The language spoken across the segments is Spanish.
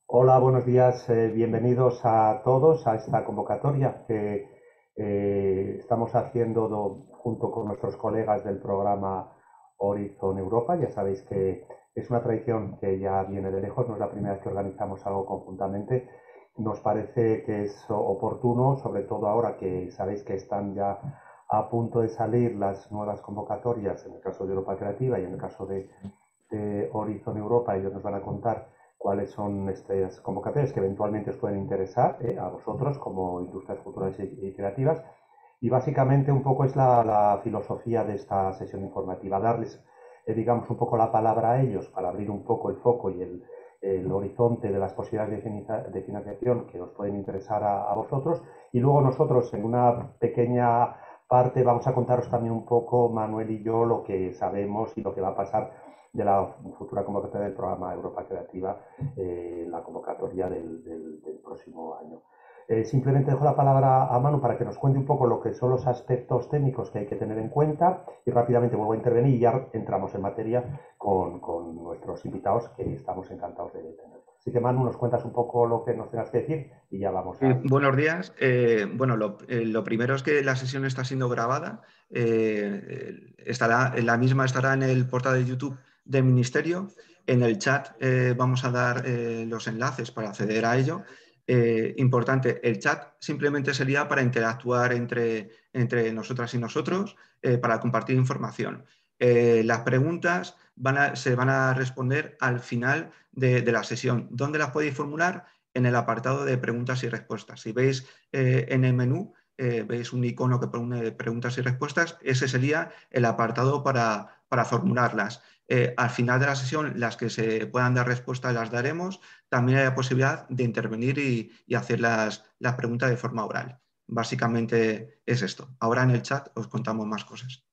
Hola, buenos días. Bienvenidos a todos a esta convocatoria que estamos haciendo junto con nuestros colegas del programa Horizon Europa. Ya sabéis que es una tradición que ya viene de lejos, no es la primera vez que organizamos algo conjuntamente. Nos parece que es oportuno, sobre todo ahora que sabéis que están ya a punto de salir las nuevas convocatorias, en el caso de Europa Creativa y en el caso de Horizon Europa. Ellos nos van a contar cuáles son estas convocatorias que eventualmente os pueden interesar a vosotros como industrias culturales y creativas. Y básicamente un poco es la filosofía de esta sesión informativa, darles, digamos, un poco la palabra a ellos para abrir un poco el foco y el horizonte de las posibilidades de financiación que os pueden interesar a vosotros. Y luego nosotros en una pequeña parte vamos a contaros también un poco, Manuel y yo, lo que sabemos y lo que va a pasar de la futura convocatoria del programa Europa Creativa, la convocatoria del próximo año. Simplemente dejo la palabra a Manu para que nos cuente un poco lo que son los aspectos técnicos que hay que tener en cuenta y rápidamente vuelvo a intervenir y ya entramos en materia con nuestros invitados que estamos encantados de tener. Así que Manu, nos cuentas un poco lo que nos tengas que decir y ya vamos a ir. Buenos días. Bueno, lo primero es que la sesión está siendo grabada. La misma estará en el portal de YouTube del Ministerio. En el chat vamos a dar los enlaces para acceder a ello. Importante, el chat simplemente sería para interactuar entre nosotras y nosotros, para compartir información. Las preguntas se van a responder al final de la sesión. ¿Dónde las podéis formular? En el apartado de preguntas y respuestas. Si veis en el menú, veis un icono que pone preguntas y respuestas, ese sería el apartado para formularlas. Al final de la sesión, las que se puedan dar respuesta las daremos. También hay la posibilidad de intervenir y hacer las preguntas de forma oral. Básicamente es esto. Ahora en el chat os contamos más cosas.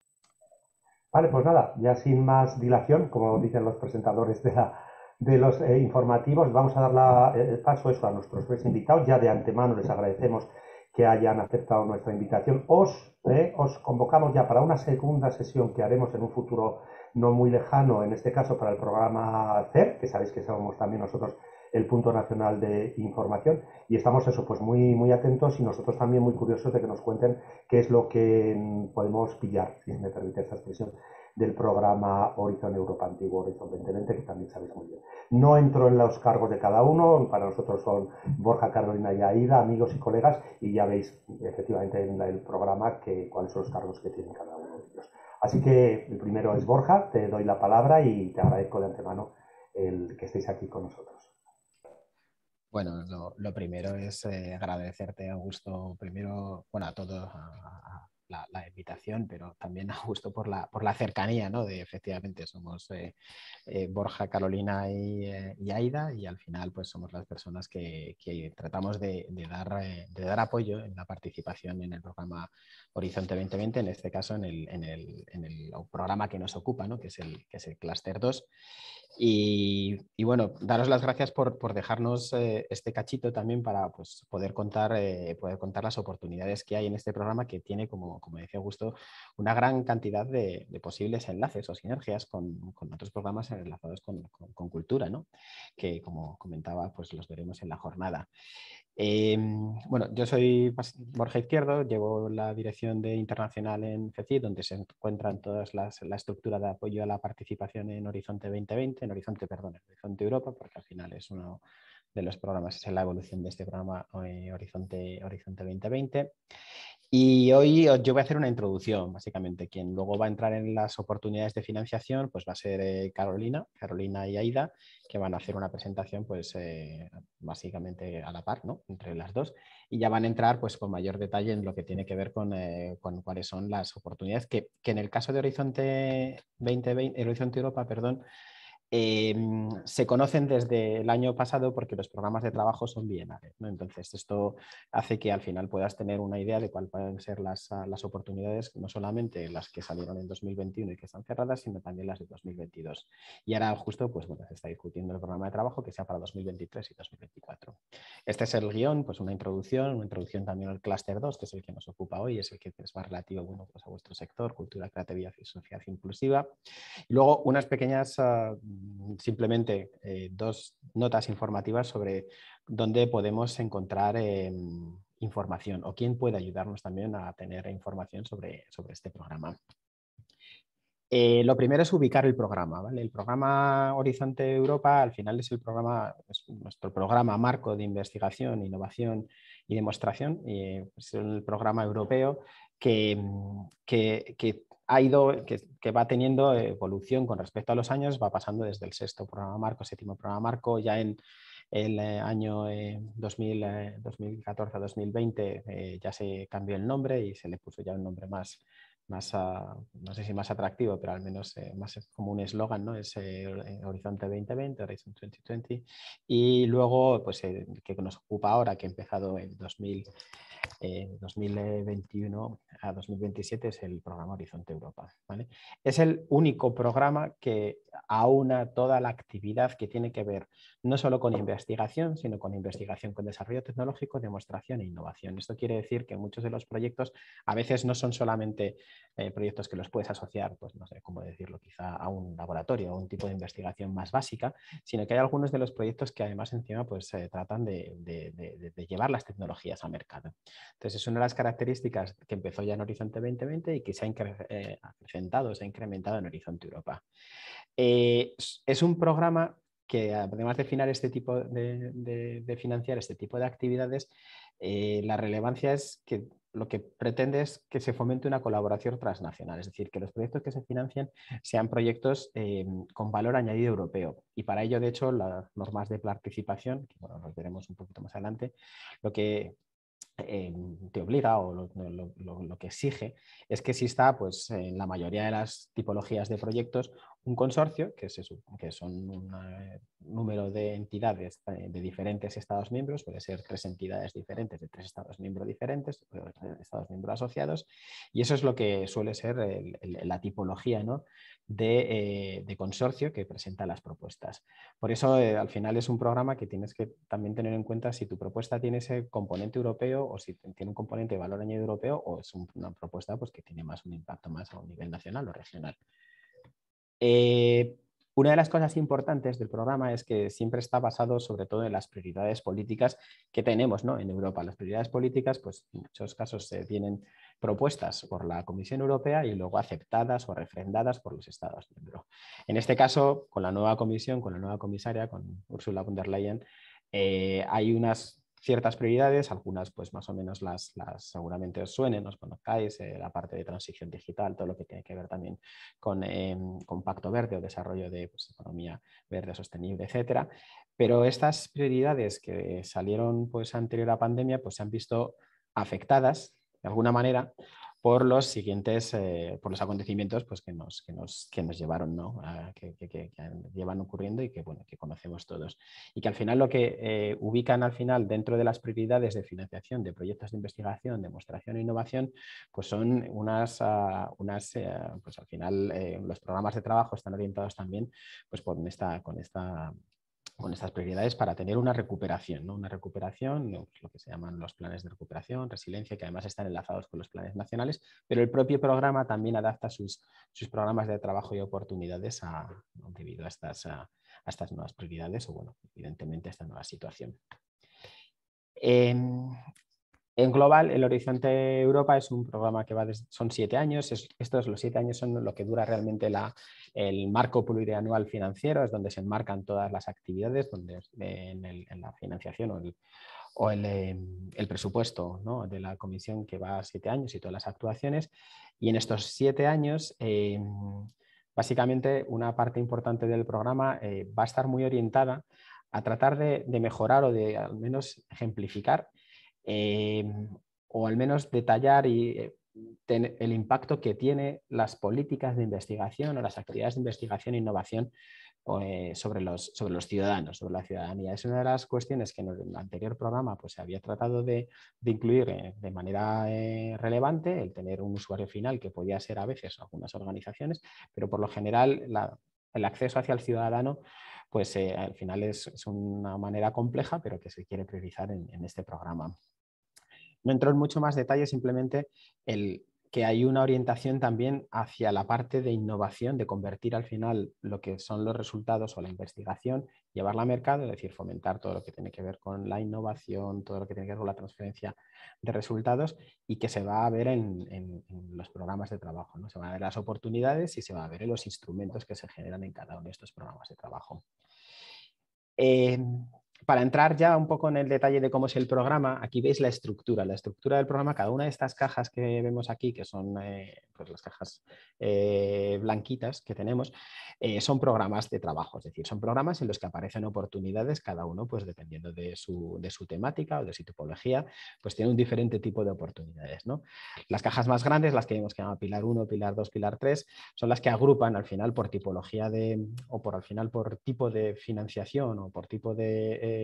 Vale, pues nada, ya sin más dilación, como dicen los presentadores de los informativos, vamos a dar el paso eso a nuestros tres invitados. Ya de antemano les agradecemos que hayan aceptado nuestra invitación. Os convocamos ya para una segunda sesión que haremos en un futuro no muy lejano, en este caso para el programa CER, que sabéis que somos también nosotros el punto nacional de información, y estamos eso, pues muy atentos y nosotros también muy curiosos de que nos cuenten qué es lo que podemos pillar, si me permite esta expresión, del programa Horizon Europa Antiguo, Horizon 2020, que también sabéis muy bien. No entro en los cargos de cada uno, para nosotros son Borja, Carolina y Aida, amigos y colegas, y ya veis efectivamente en el programa cuáles son los cargos que tiene cada uno de ellos. Así que el primero es Borja, te doy la palabra y te agradezco de antemano el que estéis aquí con nosotros. Bueno, lo primero es agradecerte, Augusto, primero, bueno, a todos la invitación, pero también a Augusto por la cercanía, ¿no? De efectivamente somos Borja, Carolina y Aida, y al final pues somos las personas que tratamos de dar apoyo en la participación en el programa Horizonte 2020, en este caso en el programa que nos ocupa, ¿no? Que es el Cluster 2. Y bueno, daros las gracias por dejarnos este cachito también para pues, poder contar las oportunidades que hay en este programa que tiene, como decía Augusto, una gran cantidad de posibles enlaces o sinergias con otros programas enlazados con cultura, ¿no? Que como comentaba, pues los veremos en la jornada. Bueno, yo soy Borja Izquierdo, llevo la dirección de internacional en FECI, donde se encuentran todas la estructura de apoyo a la participación en Horizonte 2020, en Horizonte Europa, porque al final es uno de los programas, es la evolución de este programa Horizonte 2020. Y hoy yo voy a hacer una introducción, básicamente. Quien luego va a entrar en las oportunidades de financiación, pues va a ser Carolina y Aida, que van a hacer una presentación, pues básicamente a la par, ¿no? Entre las dos. Y ya van a entrar, pues con mayor detalle en lo que tiene que ver con cuáles son las oportunidades que en el caso de Horizonte 2020, Horizonte Europa, perdón, se conocen desde el año pasado porque los programas de trabajo son bienales, ¿no? Entonces, esto hace que al final puedas tener una idea de cuáles pueden ser las oportunidades, no solamente las que salieron en 2021 y que están cerradas, sino también las de 2022. Y ahora justo pues, bueno, se está discutiendo el programa de trabajo que sea para 2023 y 2024. Este es el guión, pues una introducción también al clúster 2, que es el que nos ocupa hoy, es el que es más relativo pues, a vuestro sector, cultura, creatividad y sociedad inclusiva. Y luego unas pequeñas simplemente dos notas informativas sobre dónde podemos encontrar información o quién puede ayudarnos también a tener información sobre este programa. Lo primero es ubicar el programa, ¿vale? El programa Horizonte Europa al final es nuestro programa marco de investigación, innovación y demostración. Es el programa europeo que va teniendo evolución con respecto a los años, va pasando desde el sexto programa marco, séptimo programa marco, ya en el año 2014-2020 ya se cambió el nombre y se le puso ya un nombre más no sé si más atractivo, pero al menos más como un eslogan, ¿no? Es Horizonte 2020, Horizon 2020. Y luego, pues que nos ocupa ahora, que ha empezado en 2021 a 2027, es el programa Horizonte Europa, ¿vale? Es el único programa que aúna toda la actividad que tiene que ver no solo con investigación, sino con investigación con desarrollo tecnológico, demostración e innovación. Esto quiere decir que muchos de los proyectos a veces no son solamente proyectos que los puedes asociar, pues no sé cómo decirlo, quizá a un laboratorio o un tipo de investigación más básica, sino que hay algunos de los proyectos que además encima pues tratan de llevar las tecnologías al mercado. Entonces es una de las características que empezó ya en Horizonte 2020 y que se ha acrecentado, se ha incrementado en Horizonte Europa. Es un programa que además de financiar este tipo de actividades, la relevancia es que lo que pretende es que se fomente una colaboración transnacional, es decir, que los proyectos que se financien sean proyectos con valor añadido europeo. Y para ello, de hecho, las normas de participación, que bueno, los veremos un poquito más adelante, lo que te obliga o lo que exige es que exista pues, en la mayoría de las tipologías de proyectos un consorcio, que son un número de entidades de diferentes Estados miembros, puede ser 3 entidades diferentes de 3 Estados miembros diferentes, Estados miembros asociados, y eso es lo que suele ser la tipología, ¿no? de consorcio que presenta las propuestas. Por eso, al final es un programa que tienes que también tener en cuenta si tu propuesta tiene ese componente europeo o si tiene un componente de valor añadido europeo o es una propuesta pues, que tiene más un impacto más a un nivel nacional o regional. Una de las cosas importantes del programa es que siempre está basado sobre todo en las prioridades políticas que tenemos, ¿no? En Europa. Las prioridades políticas, pues en muchos casos se tienen propuestas por la Comisión Europea y luego aceptadas o refrendadas por los Estados miembros. En este caso, con la nueva comisión, con la nueva comisaria, con Ursula von der Leyen, hay unas ciertas prioridades, algunas pues más o menos las seguramente os suenen, os conozcáis, la parte de transición digital, todo lo que tiene que ver también con Pacto Verde o desarrollo de pues, economía verde, sostenible, etcétera. Pero estas prioridades que salieron pues, anterior a la pandemia pues, se han visto afectadas de alguna manera por los siguientes, por los acontecimientos pues, que nos llevaron, ¿no? que llevan ocurriendo y que, bueno, que conocemos todos. Y que al final lo que ubican al final dentro de las prioridades de financiación de proyectos de investigación, demostración e innovación, pues son pues al final los programas de trabajo están orientados también pues, con estas prioridades para tener una recuperación, ¿no? Una recuperación, lo que se llaman los planes de recuperación, resiliencia, que además están enlazados con los planes nacionales, pero el propio programa también adapta sus programas de trabajo y oportunidades debido a estas nuevas prioridades o, bueno, evidentemente a esta nueva situación. En global, el Horizonte Europa es un programa que son 7 años. Los 7 años son lo que dura realmente el marco plurianual financiero, es donde se enmarcan todas las actividades, donde en la financiación o el presupuesto, ¿no? de la comisión que va a 7 años y todas las actuaciones. Y en estos 7 años, básicamente, una parte importante del programa va a estar muy orientada a tratar de mejorar o de al menos ejemplificar o al menos detallar el impacto que tiene las políticas de investigación o las actividades de investigación e innovación sobre los ciudadanos, sobre la ciudadanía. Es una de las cuestiones que en el anterior programa pues, se había tratado de incluir de manera relevante, el tener un usuario final que podía ser a veces algunas organizaciones, pero por lo general el acceso hacia el ciudadano pues al final es una manera compleja, pero que se quiere priorizar en este programa. No entro en mucho más detalle, simplemente que hay una orientación también hacia la parte de innovación, de convertir al final lo que son los resultados o la investigación, llevarla al mercado, es decir, fomentar todo lo que tiene que ver con la innovación, todo lo que tiene que ver con la transferencia de resultados y que se va a ver en los programas de trabajo, ¿no? Se van a ver las oportunidades y se va a ver en los instrumentos que se generan en cada uno de estos programas de trabajo. Para entrar ya un poco en el detalle de cómo es el programa, aquí veis la estructura del programa. Cada una de estas cajas que vemos aquí, que son pues las cajas blanquitas que tenemos, son programas de trabajo, es decir, son programas en los que aparecen oportunidades, cada uno pues dependiendo de su temática o de su tipología, pues tiene un diferente tipo de oportunidades, ¿no? Las cajas más grandes, las que vemos que llaman pilar 1, pilar 2, pilar 3, son las que agrupan al final por tipología o al final por tipo de financiación o por tipo de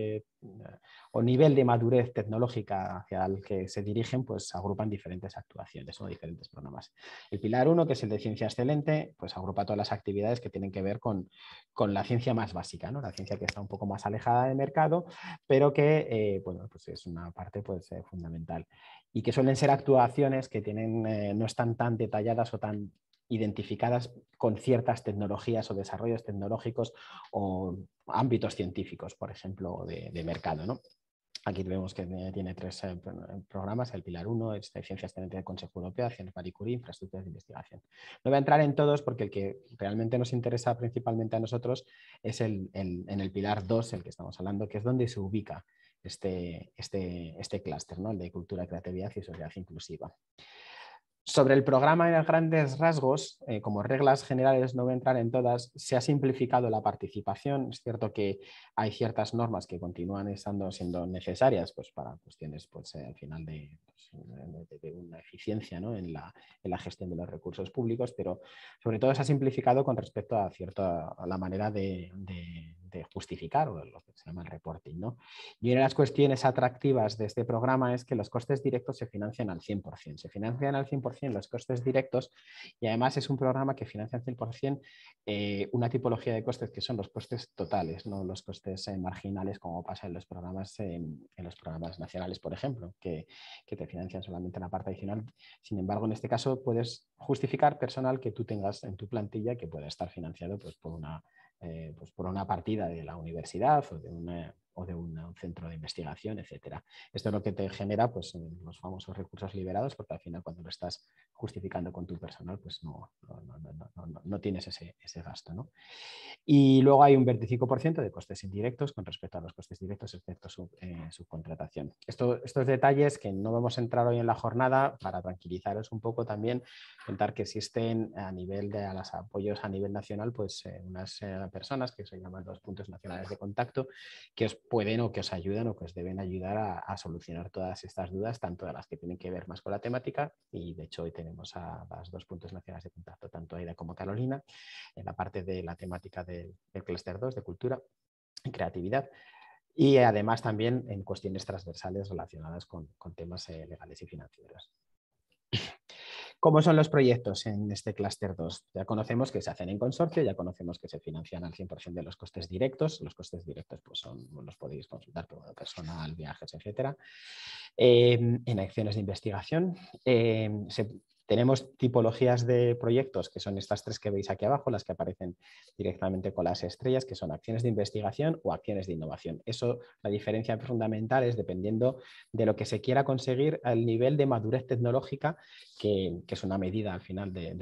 o nivel de madurez tecnológica hacia el que se dirigen, pues agrupan diferentes actuaciones o diferentes programas. El pilar 1, que es el de ciencia excelente, pues agrupa todas las actividades que tienen que ver con la ciencia más básica, ¿no? La ciencia que está un poco más alejada del mercado, pero que bueno, pues es una parte pues, fundamental. Y que suelen ser actuaciones que tienen, no están tan detalladas o tan identificadas con ciertas tecnologías o desarrollos tecnológicos o ámbitos científicos, por ejemplo, de mercado, ¿no? Aquí vemos que tiene 3 programas, el pilar 1 es de Ciencia Excelente del Consejo Europeo, Acciones Marie Curie, Infraestructuras de Investigación. No voy a entrar en todos porque el que realmente nos interesa principalmente a nosotros es en el pilar 2, el que estamos hablando, que es donde se ubica este clúster, ¿no? El de Cultura, Creatividad y Sociedad Inclusiva. Sobre el programa en grandes rasgos, como reglas generales, no voy a entrar en todas, se ha simplificado la participación. Es cierto que hay ciertas normas que continúan siendo necesarias pues, para cuestiones pues, al final de una eficiencia, ¿no? en la gestión de los recursos públicos, pero sobre todo se ha simplificado con respecto a la manera de justificar o lo que se llama el reporting, ¿no? Y una de las cuestiones atractivas de este programa es que los costes directos se financian al 100%. Se financian al 100% los costes directos y además es un programa que financia al 100% una tipología de costes que son los costes totales, no los costes marginales como pasa en los programas nacionales, por ejemplo, que te financian solamente la parte adicional. Sin embargo, en este caso puedes justificar personal que tú tengas en tu plantilla que pueda estar financiado pues, por una partida de la universidad o de un centro de investigación, etcétera. Esto es lo que te genera pues, los famosos recursos liberados, porque al final cuando lo estás justificando con tu personal, pues no tienes ese gasto, ¿no? Y luego hay un 25% de costes indirectos con respecto a los costes directos, excepto subcontratación. Estos detalles que no vamos a entrar hoy en la jornada, para tranquilizaros un poco también, contar que existen a nivel de los apoyos a nivel nacional, pues unas personas que se llaman los puntos nacionales de contacto, que os pueden o que os ayudan o que os deben ayudar a solucionar todas estas dudas, tanto de las que tienen que ver más con la temática, y de hecho hoy tenemos a los 2 puntos nacionales de contacto, tanto Aida como Carolina, en la parte de la temática del clúster 2 de cultura y creatividad, y además también en cuestiones transversales relacionadas con temas legales y financieros. ¿Cómo son los proyectos en este clúster 2? Ya conocemos que se hacen en consorcio, ya conocemos que se financian al 100% de los costes directos. Los costes directos pues los podéis consultar por personal, viajes, etc. En acciones de investigación tenemos tipologías de proyectos que son estas 3 que veis aquí abajo, las que aparecen directamente con las estrellas, que son acciones de investigación o acciones de innovación. Eso, la diferencia fundamental es dependiendo de lo que se quiera conseguir al nivel de madurez tecnológica, que es una medida al final de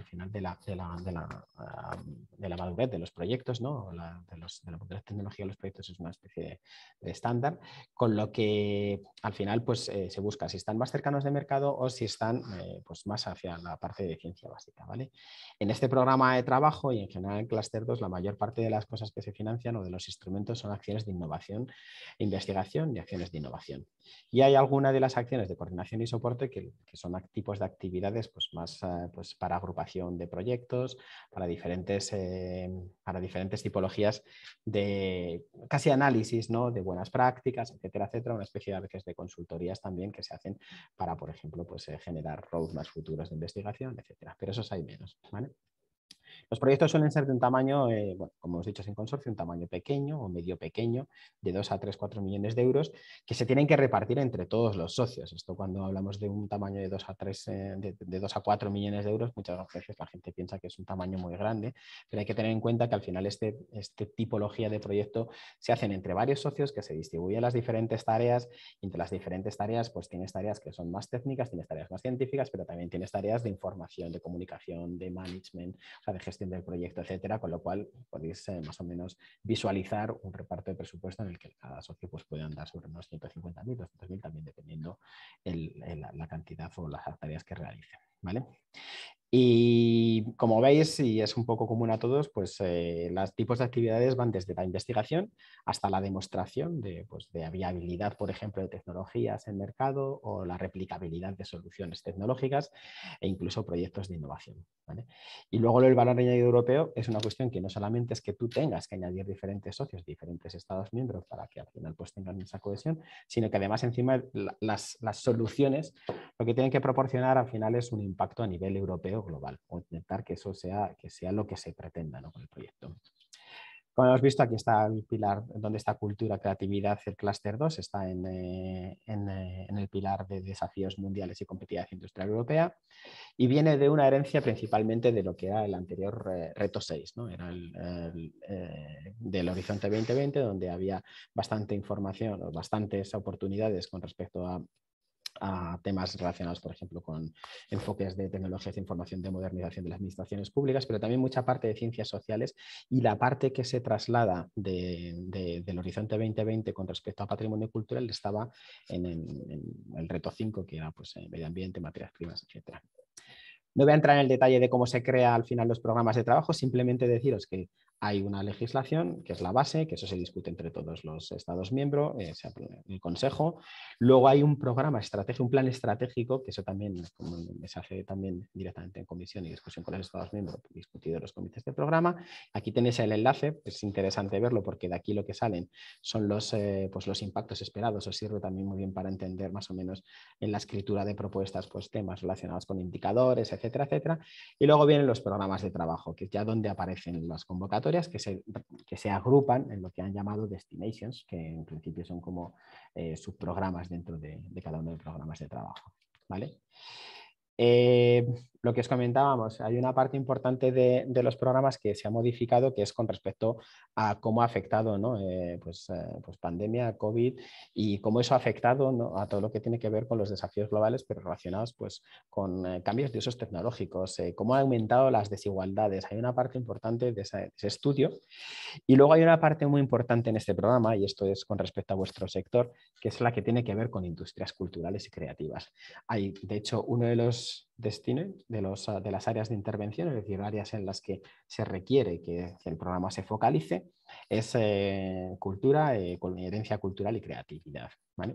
la madurez de los proyectos, ¿no? de la madurez tecnológica de los proyectos es una especie de estándar, con lo que al final pues, se busca si están más cercanos de mercado o si están pues, más hacia la parte de ciencia básica, ¿vale? En este programa de trabajo y en general en Cluster 2 la mayor parte de las cosas que se financian o de los instrumentos son acciones de innovación, investigación y acciones de innovación. Y hay algunas de las acciones de coordinación y soporte que son tipos de actividades pues, más pues, para agrupación de proyectos, para diferentes tipologías de casi análisis, ¿no? De buenas prácticas, etcétera, etcétera, una especie a veces de consultorías también que se hacen para, por ejemplo, pues, generar roadmaps futuros de investigación, etcétera. Pero esos hay menos, ¿vale? Los proyectos suelen ser de un tamaño, bueno, como hemos dicho, sin consorcio, un tamaño pequeño o medio pequeño, de 2 a 3, 4 millones de euros, que se tienen que repartir entre todos los socios. Esto cuando hablamos de un tamaño de 2 a 3, de 2 a 4 millones de euros, muchas veces la gente piensa que es un tamaño muy grande, pero hay que tener en cuenta que al final este tipología de proyecto se hacen entre varios socios que se distribuyen las diferentes tareas, y entre las diferentes tareas pues tienes tareas que son más técnicas, tienes tareas más científicas, pero también tienes tareas de información, de comunicación, de management, o sea, de gestión del proyecto, etcétera, con lo cual podéis más o menos visualizar un reparto de presupuesto en el que cada socio pues, puede andar sobre unos 150.000, 200.000, también dependiendo la cantidad o las tareas que realice, ¿vale? Y como veis, y es un poco común a todos, pues los tipos de actividades van desde la investigación hasta la demostración pues, de viabilidad, por ejemplo, de tecnologías en mercado o la replicabilidad de soluciones tecnológicas e incluso proyectos de innovación, ¿vale? Y luego el valor añadido europeo es una cuestión que no solamente es que tú tengas que añadir diferentes socios, diferentes estados miembros para que al final pues, tengan esa cohesión, sino que además encima las soluciones lo que tienen que proporcionar al final es un impacto a nivel europeo global, o intentar que eso sea lo que se pretenda, ¿no? Con el proyecto. Como hemos visto, aquí está el pilar donde está cultura, creatividad, el clúster 2, está en el pilar de desafíos mundiales y competitividad industrial europea, y viene de una herencia principalmente de lo que era el anterior reto 6, ¿no? Era del Horizonte 2020, donde había bastante información o bastantes oportunidades con respecto a temas relacionados, por ejemplo, con enfoques de tecnologías de información, de modernización de las administraciones públicas, pero también mucha parte de ciencias sociales, y la parte que se traslada del Horizonte 2020 con respecto a patrimonio cultural estaba en el reto 5, que era pues, medio ambiente, materias primas, etcétera. No voy a entrar en el detalle de cómo se crea al final los programas de trabajo, simplemente deciros que hay una legislación que es la base, que eso se discute entre todos los Estados miembros, el Consejo. Luego hay un programa estratégico, un plan estratégico, que eso también se hace también directamente en comisión y discusión con los Estados miembros, discutido en los comités de programa. Aquí tenéis el enlace, es interesante verlo porque de aquí lo que salen son los impactos esperados. Os sirve también muy bien para entender más o menos en la escritura de propuestas pues, temas relacionados con indicadores, etcétera, etcétera. Y luego vienen los programas de trabajo, que es ya donde aparecen las convocatorias que se agrupan en lo que han llamado destinations, que en principio son como subprogramas dentro de cada uno de los programas de trabajo, ¿vale? Lo que os comentábamos, hay una parte importante de los programas que se ha modificado, que es con respecto a cómo ha afectado, ¿no? pues pandemia, COVID, y cómo eso ha afectado, ¿no? a todo lo que tiene que ver con los desafíos globales, pero relacionados pues, con cambios de usos tecnológicos, cómo ha aumentado las desigualdades. Hay una parte importante de ese estudio. Y luego hay una parte muy importante en este programa, y esto es con respecto a vuestro sector, que es la que tiene que ver con industrias culturales y creativas. Hay, de hecho, uno de los destinos de las áreas de intervención, es decir, áreas en las que se requiere que el programa se focalice, es cultura, herencia cultural y creatividad, ¿vale?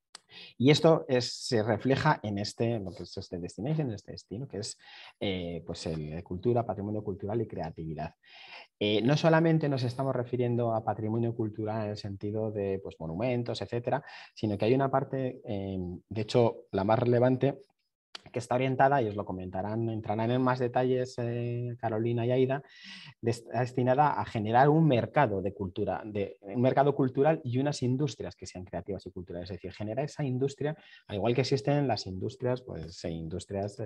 Y esto se refleja en lo que es este destination, en este destino, que es pues el cultura, patrimonio cultural y creatividad. No solamente nos estamos refiriendo a patrimonio cultural en el sentido de pues, monumentos, etcétera, sino que hay una parte, de hecho, la más relevante, que está orientada, y os lo comentarán, entrarán en más detalles Carolina y Aida, destinada a generar un mercado de cultura, un mercado cultural y unas industrias que sean creativas y culturales. Es decir, generar esa industria, al igual que existen las industrias, pues industrias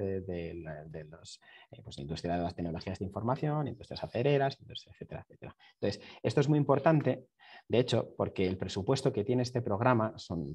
industria de las tecnologías de información, industrias acereras, etcétera, etcétera. Entonces, esto es muy importante, de hecho, porque el presupuesto que tiene este programa son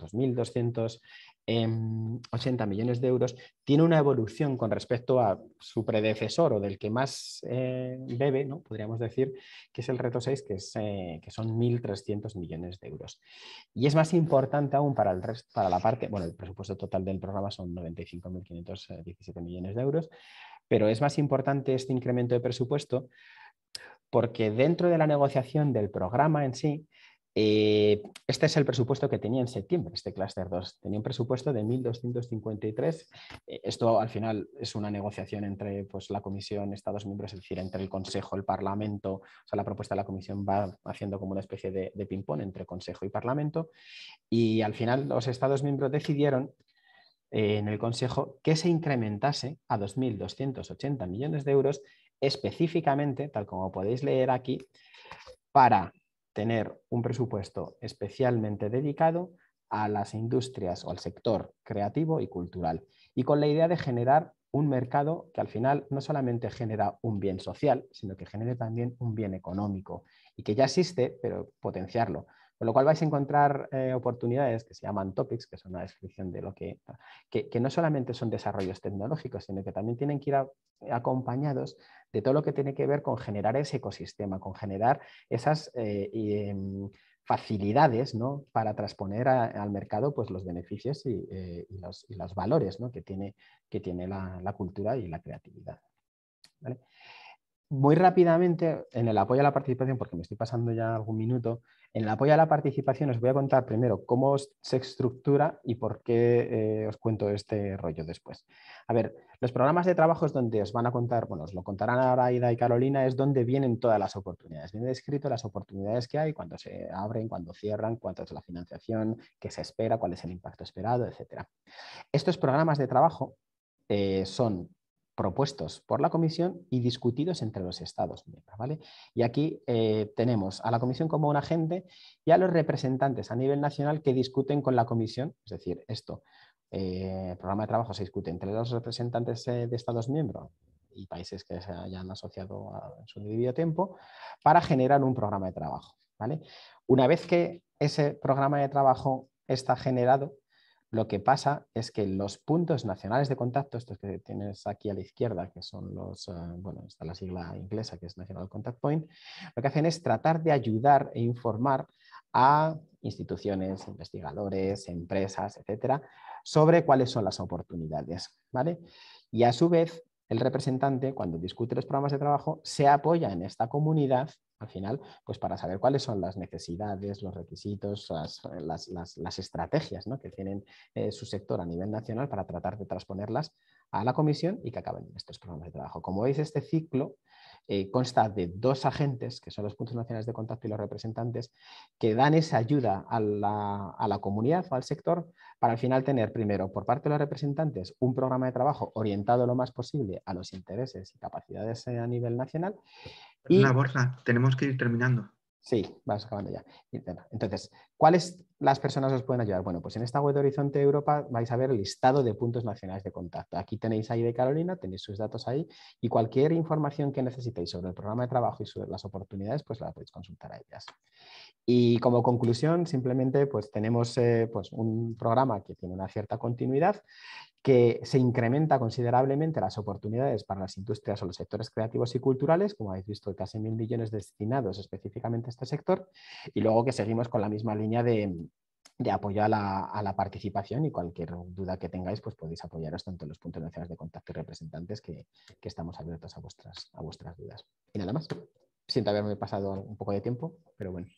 2.280 millones de euros, tiene una evolución con respecto a su predecesor o del que más bebe, ¿no? Podríamos decir, que es el reto 6, que son 1.300 millones de euros. Y es más importante aún para la parte, bueno, el presupuesto total del programa son 95.517 millones de euros, pero es más importante este incremento de presupuesto porque dentro de la negociación del programa en sí, este es el presupuesto que tenía en septiembre, este clúster 2. Tenía un presupuesto de 1.253. Esto al final es una negociación entre pues, la Comisión, Estados miembros, es decir, entre el Consejo, el Parlamento. O sea, la propuesta de la Comisión va haciendo como una especie de ping-pong entre Consejo y Parlamento. Y al final los Estados miembros decidieron en el Consejo que se incrementase a 2.280 millones de euros específicamente, tal como podéis leer aquí, para tener un presupuesto especialmente dedicado a las industrias o al sector creativo y cultural, y con la idea de generar un mercado que al final no solamente genera un bien social, sino que genere también un bien económico y que ya existe, pero potenciarlo. Con lo cual vais a encontrar oportunidades que se llaman topics, que son una descripción de lo que no solamente son desarrollos tecnológicos, sino que también tienen que ir acompañados de todo lo que tiene que ver con generar ese ecosistema, con generar esas facilidades, ¿no?, para transponer al mercado pues, los beneficios y los valores, ¿no?, que tiene la cultura y la creatividad. ¿Vale? Muy rápidamente, en el apoyo a la participación, porque me estoy pasando ya algún minuto, en el apoyo a la participación os voy a contar primero cómo se estructura y por qué os cuento este rollo después. A ver, los programas de trabajo es donde os van a contar, bueno, os lo contarán ahora Aida y Carolina, es donde vienen todas las oportunidades. Viene descrito las oportunidades que hay, cuándo se abren, cuándo cierran, cuánto es la financiación, qué se espera, cuál es el impacto esperado, etc. Estos programas de trabajo son propuestos por la Comisión y discutidos entre los Estados miembros, ¿vale? Y aquí tenemos a la Comisión como un agente y a los representantes a nivel nacional que discuten con la Comisión, es decir, el programa de trabajo se discute entre los representantes de Estados miembros y países que se hayan asociado en su debido tiempo para generar un programa de trabajo, ¿vale? Una vez que ese programa de trabajo está generado, lo que pasa es que los puntos nacionales de contacto, estos que tienes aquí a la izquierda, que son los, bueno, está la sigla inglesa que es National Contact Point, lo que hacen es tratar de ayudar e informar a instituciones, investigadores, empresas, etcétera, sobre cuáles son las oportunidades, ¿vale? Y a su vez, el representante, cuando discute los programas de trabajo, se apoya en esta comunidad al final, pues para saber cuáles son las necesidades, los requisitos, las estrategias, ¿no?, que tienen su sector a nivel nacional para tratar de transponerlas a la Comisión y que acaben en estos programas de trabajo. Como veis, este ciclo consta de dos agentes, que son los puntos nacionales de contacto y los representantes, que dan esa ayuda a la comunidad o al sector para al final tener primero, por parte de los representantes, un programa de trabajo orientado lo más posible a los intereses y capacidades a nivel nacional. Perdona, Borja, tenemos que ir terminando. Sí, vas acabando ya. Entonces, ¿cuáles las personas os pueden ayudar? Bueno, pues en esta web de Horizonte Europa vais a ver el listado de puntos nacionales de contacto. Aquí tenéis ahí de Carolina, tenéis sus datos ahí y cualquier información que necesitéis sobre el programa de trabajo y sobre las oportunidades, pues la podéis consultar a ellas. Y como conclusión, simplemente pues tenemos pues un programa que tiene una cierta continuidad, que se incrementa considerablemente las oportunidades para las industrias o los sectores creativos y culturales, como habéis visto, casi 1.000 millones destinados específicamente a este sector, y luego que seguimos con la misma línea de apoyo a la participación, y cualquier duda que tengáis, pues podéis apoyaros tanto en los puntos nacionales de contacto y representantes que estamos abiertos a vuestras dudas. Y nada más. Siento haberme pasado un poco de tiempo, pero bueno.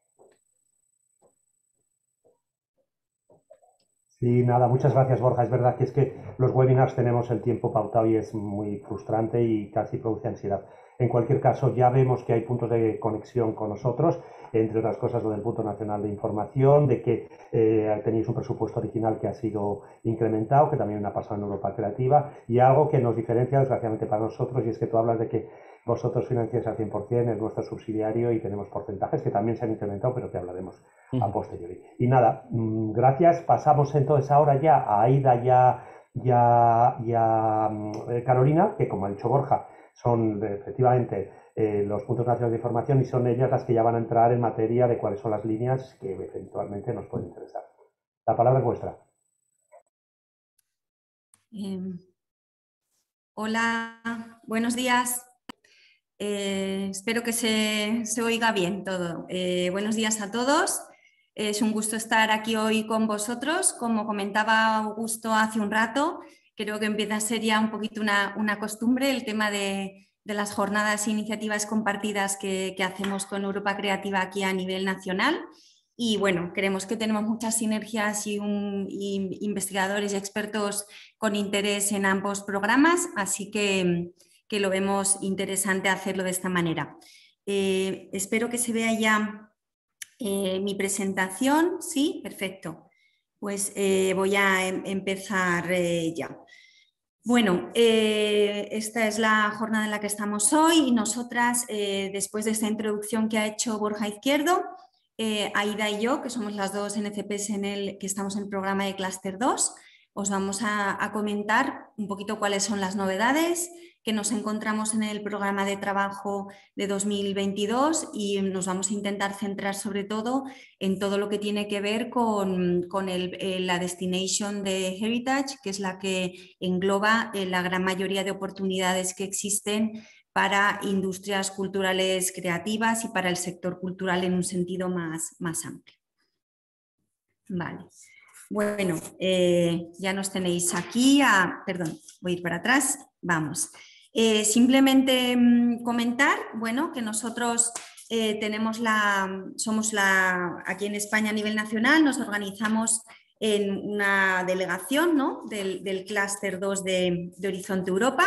Sí, nada, muchas gracias, Borja. Es verdad que es que los webinars tenemos el tiempo pautado y es muy frustrante y casi produce ansiedad. En cualquier caso, ya vemos que hay puntos de conexión con nosotros, entre otras cosas lo del Punto Nacional de Información, de que tenéis un presupuesto original que ha sido incrementado, que también ha pasado en Europa Creativa, y algo que nos diferencia desgraciadamente para nosotros, y es que tú hablas de que vosotros financiáis al 100%, es nuestro subsidiario y tenemos porcentajes que también se han incrementado, pero que hablaremos a posteriori. Y nada, gracias. Pasamos entonces ahora ya a Aida y a Carolina, que como ha dicho Borja, son efectivamente los puntos nacionales de información y son ellas las que ya van a entrar en materia de cuáles son las líneas que eventualmente nos pueden interesar. La palabra es vuestra. Hola, buenos días. Espero que se oiga bien todo. Buenos días a todos. Es un gusto estar aquí hoy con vosotros. Como comentaba Augusto hace un rato, creo que empieza a ser ya un poquito una costumbre el tema de las jornadas e iniciativas compartidas que hacemos con Europa Creativa aquí a nivel nacional. Y bueno, creemos que tenemos muchas sinergias y investigadores y expertos con interés en ambos programas, así que lo vemos interesante hacerlo de esta manera. Espero que se vea ya mi presentación. Sí, perfecto. Pues voy a empezar ya. Bueno, esta es la jornada en la que estamos hoy y nosotras, después de esta introducción que ha hecho Borja Izquierdo, Aida y yo, que somos las dos NCPs que estamos en el programa de Clúster 2, os vamos a comentar un poquito cuáles son las novedades que nos encontramos en el programa de trabajo de 2022 y nos vamos a intentar centrar sobre todo en todo lo que tiene que ver con la Destination de Heritage, que es la que engloba la gran mayoría de oportunidades que existen para industrias culturales creativas y para el sector cultural en un sentido más amplio. Vale. Bueno, ya nos tenéis aquí. Perdón, voy a ir para atrás. Vamos. Simplemente comentar, bueno, que nosotros somos aquí en España a nivel nacional, nos organizamos en una delegación, ¿no?, del Clúster 2 de Horizonte Europa.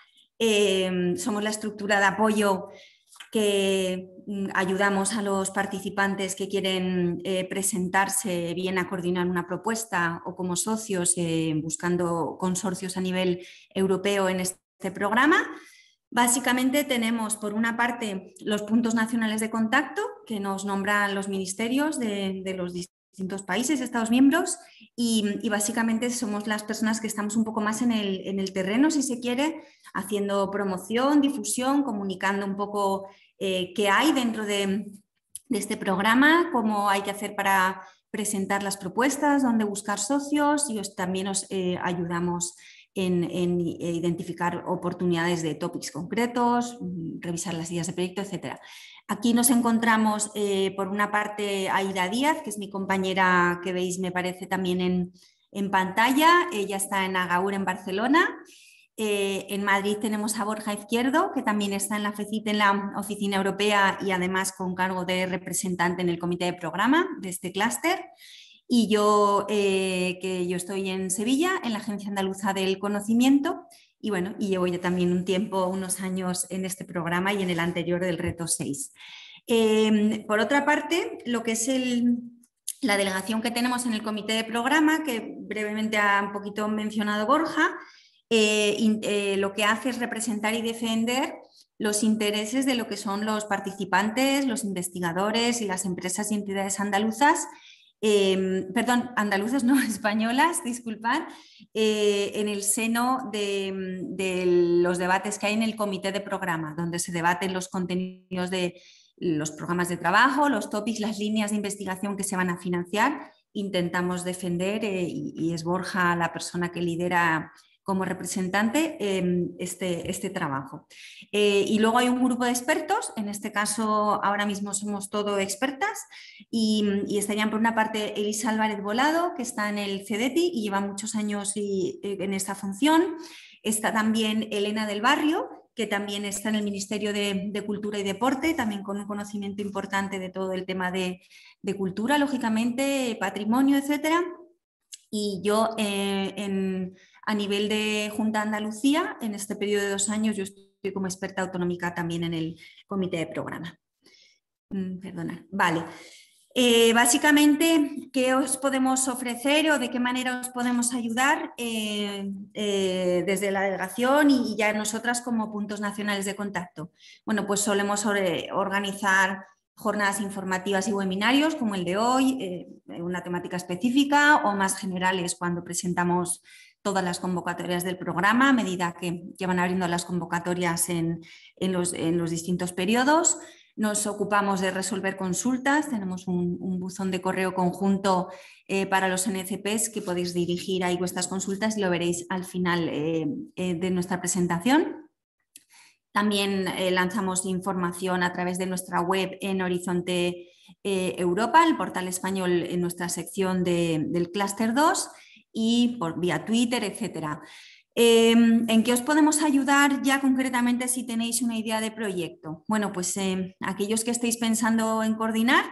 Somos la estructura de apoyo que ayudamos a los participantes que quieren presentarse bien a coordinar una propuesta o como socios buscando consorcios a nivel europeo en este programa. Básicamente tenemos por una parte los puntos nacionales de contacto que nos nombran los ministerios de los distintos países, estados miembros, y básicamente somos las personas que estamos un poco más en el terreno, si se quiere, haciendo promoción, difusión, comunicando un poco qué hay dentro de este programa, cómo hay que hacer para presentar las propuestas, dónde buscar socios, y también os ayudamos en identificar oportunidades de topics concretos, revisar las ideas de proyecto, etc. Aquí nos encontramos por una parte Aida Díaz, que es mi compañera que veis, me parece, también en pantalla. Ella está en Agaur, en Barcelona. En Madrid tenemos a Borja Izquierdo, que también está en la FECIT, en la Oficina Europea, y además con cargo de representante en el comité de programa de este clúster. Y yo, que yo estoy en Sevilla, en la Agencia Andaluza del Conocimiento, y bueno, y llevo ya también un tiempo, unos años en este programa y en el anterior del Reto 6. Por otra parte, lo que es la delegación que tenemos en el comité de programa, que brevemente ha un poquito mencionado Borja, lo que hace es representar y defender los intereses de lo que son los participantes, los investigadores y las empresas y entidades andaluzas, andaluzas, no, españolas, disculpad, en el seno de los debates que hay en el comité de programa, donde se debaten los contenidos de los programas de trabajo, los topics, las líneas de investigación que se van a financiar. Intentamos defender, y es Borja la persona que lidera como representante este trabajo. Y luego hay un grupo de expertos, en este caso ahora mismo somos todo expertas, y estarían por una parte Elisa Álvarez Volado, que está en el CEDETI y lleva muchos años en esta función. Está también Elena del Barrio, que también está en el Ministerio de Cultura y Deporte, también con un conocimiento importante de todo el tema de cultura, lógicamente, patrimonio, etcétera. Y yo a nivel de Junta de Andalucía, en este periodo de 2 años, yo estoy como experta autonómica también en el comité de programa. Perdona. Vale. Básicamente, ¿qué os podemos ofrecer o de qué manera os podemos ayudar desde la delegación y ya nosotras como puntos nacionales de contacto? Bueno, pues solemos organizar jornadas informativas y webinarios como el de hoy, una temática específica, o más generales cuando presentamos todas las convocatorias del programa a medida que van abriendo las convocatorias en los distintos periodos. Nos ocupamos de resolver consultas, tenemos un buzón de correo conjunto para los NCPs que podéis dirigir ahí vuestras consultas y lo veréis al final de nuestra presentación. También lanzamos información a través de nuestra web en Horizonte Europa, el portal español, en nuestra sección del Clúster 2 y vía Twitter, etcétera. ¿En qué os podemos ayudar ya concretamente si tenéis una idea de proyecto? Bueno, pues aquellos que estéis pensando en coordinar,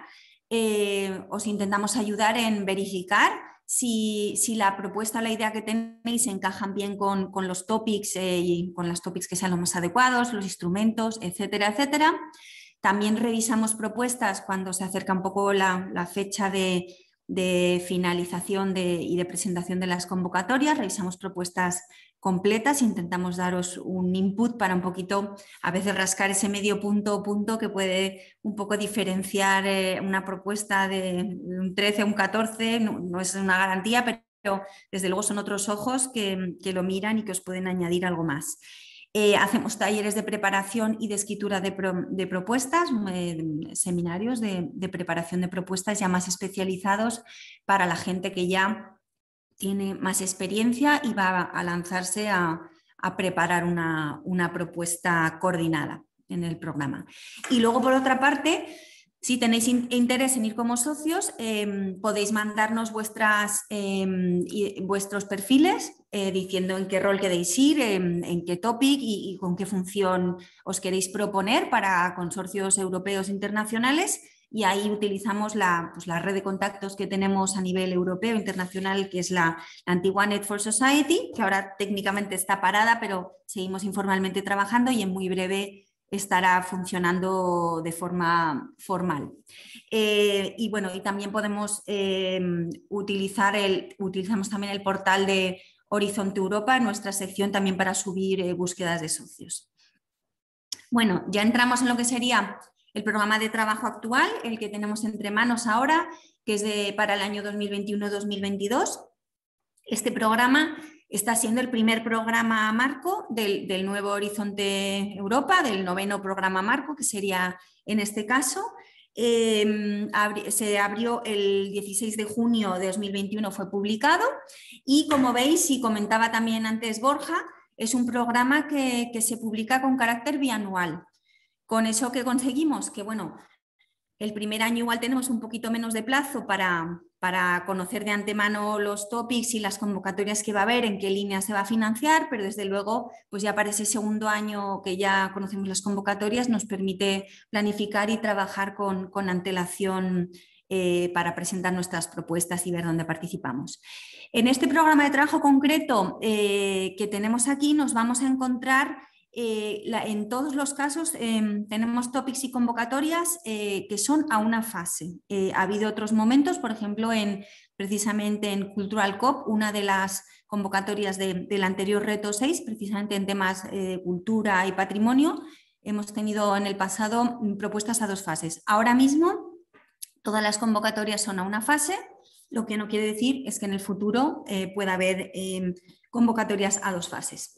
os intentamos ayudar en verificar si la propuesta o la idea que tenéis encajan bien con los topics y con los topics que sean los más adecuados, los instrumentos, etcétera, etcétera. También revisamos propuestas cuando se acerca un poco la fecha de finalización y de presentación de las convocatorias. Revisamos propuestas completas. Intentamos daros un input para un poquito, a veces rascar ese medio punto o punto que puede un poco diferenciar una propuesta de un 13 a un 14, no es una garantía, pero desde luego son otros ojos que lo miran y que os pueden añadir algo más. Hacemos talleres de preparación y de escritura de propuestas, seminarios de preparación de propuestas ya más especializados para la gente que ya tiene más experiencia y va a lanzarse a preparar una propuesta coordinada en el programa. Y luego, por otra parte, si tenéis interés en ir como socios, podéis mandarnos vuestros perfiles diciendo en qué rol queréis ir, en qué topic y con qué función os queréis proponer para consorcios europeos e internacionales. Y ahí utilizamos la red de contactos que tenemos a nivel europeo, internacional, que es la antigua Net for Society, que ahora técnicamente está parada, pero seguimos informalmente trabajando y en muy breve estará funcionando de forma formal. Y bueno, y también podemos utilizamos también el portal de Horizonte Europa, nuestra sección también para subir búsquedas de socios. Bueno, ya entramos en lo que sería el programa de trabajo actual, el que tenemos entre manos ahora, que es para el año 2021-2022. Este programa está siendo el primer programa marco del nuevo Horizonte Europa, del 9º programa marco, que sería en este caso. Se abrió el 16 de junio de 2021, fue publicado y, como veis y comentaba también antes Borja, es un programa que se publica con carácter bianual. Con eso, ¿qué conseguimos? Que bueno, el primer año igual tenemos un poquito menos de plazo para conocer de antemano los topics y las convocatorias que va a haber, en qué línea se va a financiar, pero desde luego, pues ya para ese segundo año que ya conocemos las convocatorias, nos permite planificar y trabajar con antelación para presentar nuestras propuestas y ver dónde participamos. En este programa de trabajo concreto que tenemos aquí, nos vamos a encontrar en todos los casos tenemos topics y convocatorias que son a una fase. Ha habido otros momentos, por ejemplo, precisamente en Cultural COP, una de las convocatorias del anterior reto 6, precisamente en temas de cultura y patrimonio, hemos tenido en el pasado propuestas a 2 fases. Ahora mismo todas las convocatorias son a una fase, lo que no quiere decir es que en el futuro pueda haber convocatorias a 2 fases.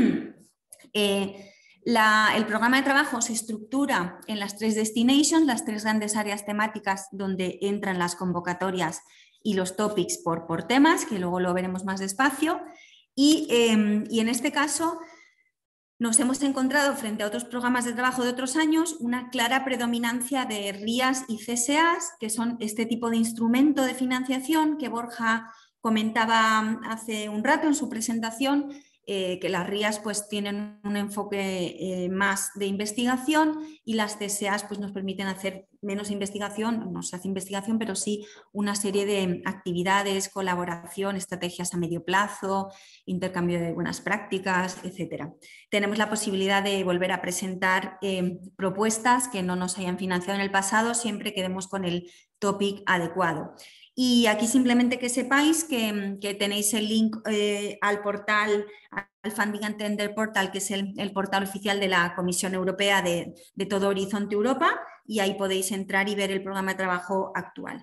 El programa de trabajo se estructura en las 3 destinations, las 3 grandes áreas temáticas donde entran las convocatorias y los topics por temas, que luego lo veremos más despacio. Y en este caso nos hemos encontrado, frente a otros programas de trabajo de otros años, una clara predominancia de RIAs y CSAs, que son este tipo de instrumento de financiación que Borja comentaba hace un rato en su presentación, que las RIAs pues tienen un enfoque más de investigación y las CSAs pues nos permiten hacer menos investigación, no se hace investigación, pero sí una serie de actividades, colaboración, estrategias a medio plazo, intercambio de buenas prácticas, etc. Tenemos la posibilidad de volver a presentar propuestas que no nos hayan financiado en el pasado, siempre que demos con el topic adecuado. Y aquí simplemente que sepáis que tenéis el link al portal, al Funding and Tender Portal, que es el portal oficial de la Comisión Europea de todo Horizonte Europa, y ahí podéis entrar y ver el programa de trabajo actual.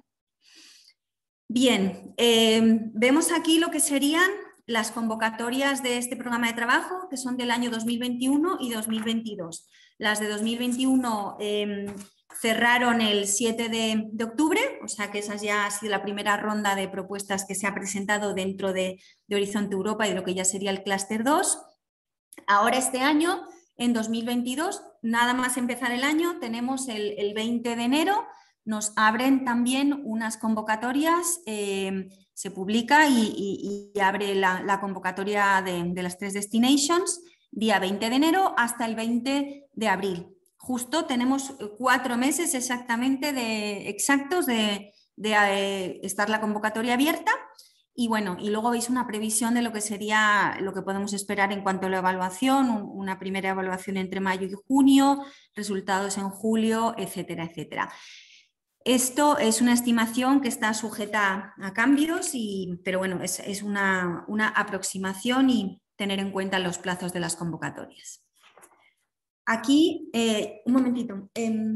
Bien, vemos aquí lo que serían las convocatorias de este programa de trabajo, que son del año 2021 y 2022. Las de 2021 cerraron el 7 de octubre, o sea que esa ya ha sido la primera ronda de propuestas que se ha presentado dentro de Horizonte Europa y de lo que ya sería el Clúster 2. Ahora este año, en 2022, nada más empezar el año, tenemos el 20 de enero, nos abren también unas convocatorias, se publica y abre la convocatoria de las 3 destinations, día 20 de enero hasta el 20 de abril. Justo tenemos 4 meses exactamente exactos de estar la convocatoria abierta y bueno, y luego veis una previsión de lo que sería lo que podemos esperar en cuanto a la evaluación, una primera evaluación entre mayo y junio, resultados en julio, etcétera, etcétera. Esto es una estimación que está sujeta a cambios, pero bueno, es una aproximación y tener en cuenta los plazos de las convocatorias. Aquí, un momentito.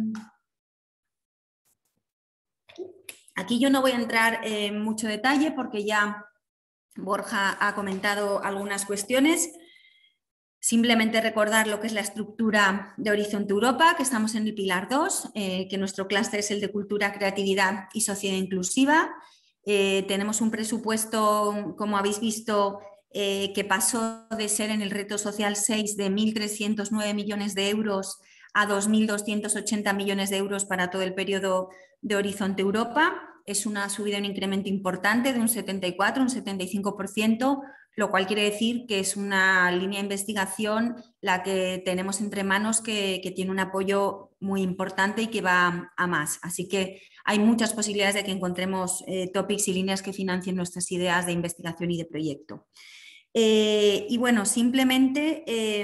Aquí yo no voy a entrar en mucho detalle porque ya Borja ha comentado algunas cuestiones. Simplemente recordar lo que es la estructura de Horizonte Europa, que estamos en el pilar 2, que nuestro clúster es el de cultura, creatividad y sociedad inclusiva. Tenemos un presupuesto, como habéis visto, que pasó de ser en el reto social 6 de 1.309 millones de euros a 2.280 millones de euros para todo el periodo de Horizonte Europa. Es una subida, un incremento importante de un 74, un 75%, lo cual quiere decir que es una línea de investigación la que tenemos entre manos que tiene un apoyo muy importante y que va a más. Así que hay muchas posibilidades de que encontremos topics y líneas que financien nuestras ideas de investigación y de proyecto. Y bueno, simplemente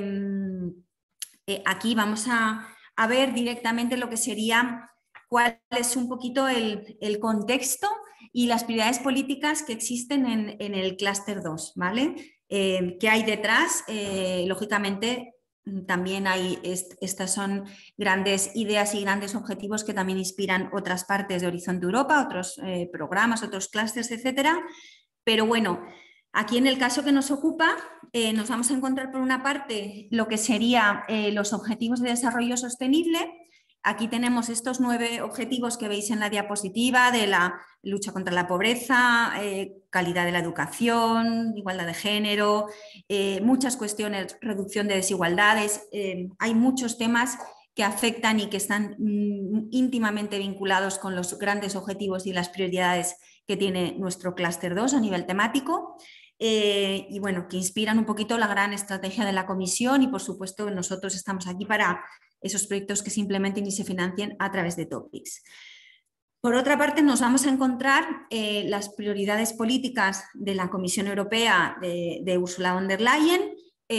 aquí vamos a ver directamente lo que sería cuál es un poquito el contexto y las prioridades políticas que existen en el clúster 2, ¿vale? ¿Qué hay detrás? Lógicamente, también hay, estas son grandes ideas y grandes objetivos que también inspiran otras partes de Horizonte Europa, otros programas, otros clústeres, etcétera. Pero bueno, aquí en el caso que nos ocupa, nos vamos a encontrar por una parte lo que serían los objetivos de desarrollo sostenible. Aquí tenemos estos 9 objetivos que veis en la diapositiva de la lucha contra la pobreza, calidad de la educación, igualdad de género, muchas cuestiones, reducción de desigualdades. Hay muchos temas que afectan y que están íntimamente vinculados con los grandes objetivos y las prioridades que tiene nuestro clúster 2 a nivel temático. Y bueno, que inspiran un poquito la gran estrategia de la Comisión y por supuesto nosotros estamos aquí para esos proyectos que se implementen y se financien a través de topics. Por otra parte, nos vamos a encontrar las prioridades políticas de la Comisión Europea de Ursula von der Leyen,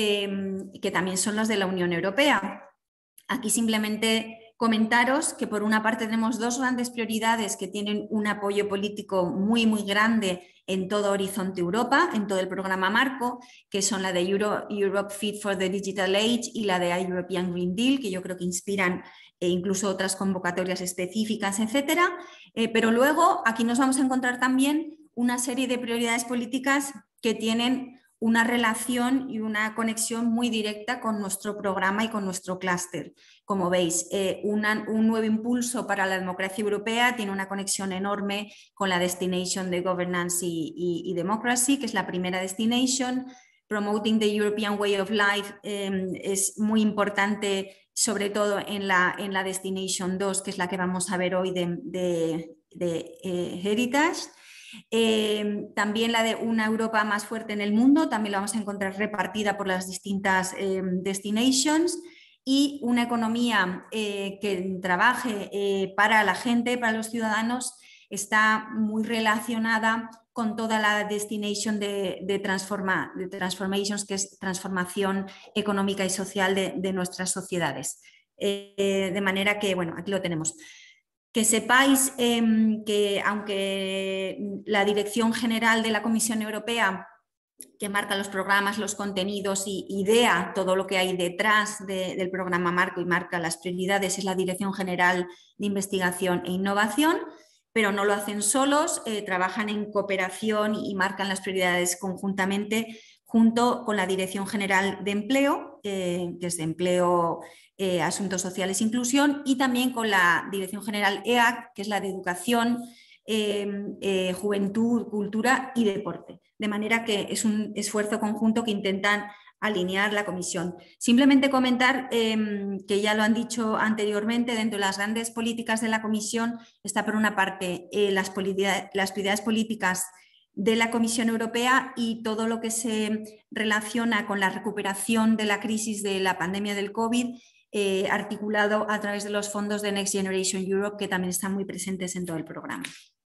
que también son las de la Unión Europea. Aquí simplemente comentaros que por una parte tenemos 2 grandes prioridades que tienen un apoyo político muy, muy grande en todo Horizonte Europa, en todo el programa marco, que son la de Europe Fit for the Digital Age y la de European Green Deal, que yo creo que inspiran incluso otras convocatorias específicas, etcétera. Pero luego aquí nos vamos a encontrar también una serie de prioridades políticas que tienen una relación y una conexión muy directa con nuestro programa y con nuestro clúster. Como veis, un nuevo impulso para la democracia europea tiene una conexión enorme con la Destination de Governance y Democracy, que es la primera Destination. Promoting the European Way of Life es muy importante, sobre todo en la Destination 2, que es la que vamos a ver hoy de Heritage. También la de una Europa más fuerte en el mundo, también la vamos a encontrar repartida por las distintas destinations, y una economía que trabaje para la gente, para los ciudadanos, está muy relacionada con toda la destination de transformations, que es transformación económica y social de nuestras sociedades. De manera que, bueno, aquí lo tenemos. Que sepáis que aunque la Dirección General de la Comisión Europea, que marca los programas, los contenidos y idea todo lo que hay detrás del programa marco y marca las prioridades, es la Dirección General de Investigación e Innovación, pero no lo hacen solos, trabajan en cooperación y marcan las prioridades conjuntamente junto con la Dirección General de Empleo, que es de Empleo, Asuntos Sociales e Inclusión, y también con la Dirección General EAC, que es la de Educación, Juventud, Cultura y Deporte. De manera que es un esfuerzo conjunto que intentan alinear la comisión. Simplemente comentar que ya lo han dicho anteriormente, dentro de las grandes políticas de la comisión está por una parte las prioridades políticas de la Comisión Europea y todo lo que se relaciona con la recuperación de la crisis de la pandemia del COVID, articulado a través de los fondos de Next Generation Europe, que también están muy presentes en todo el programa.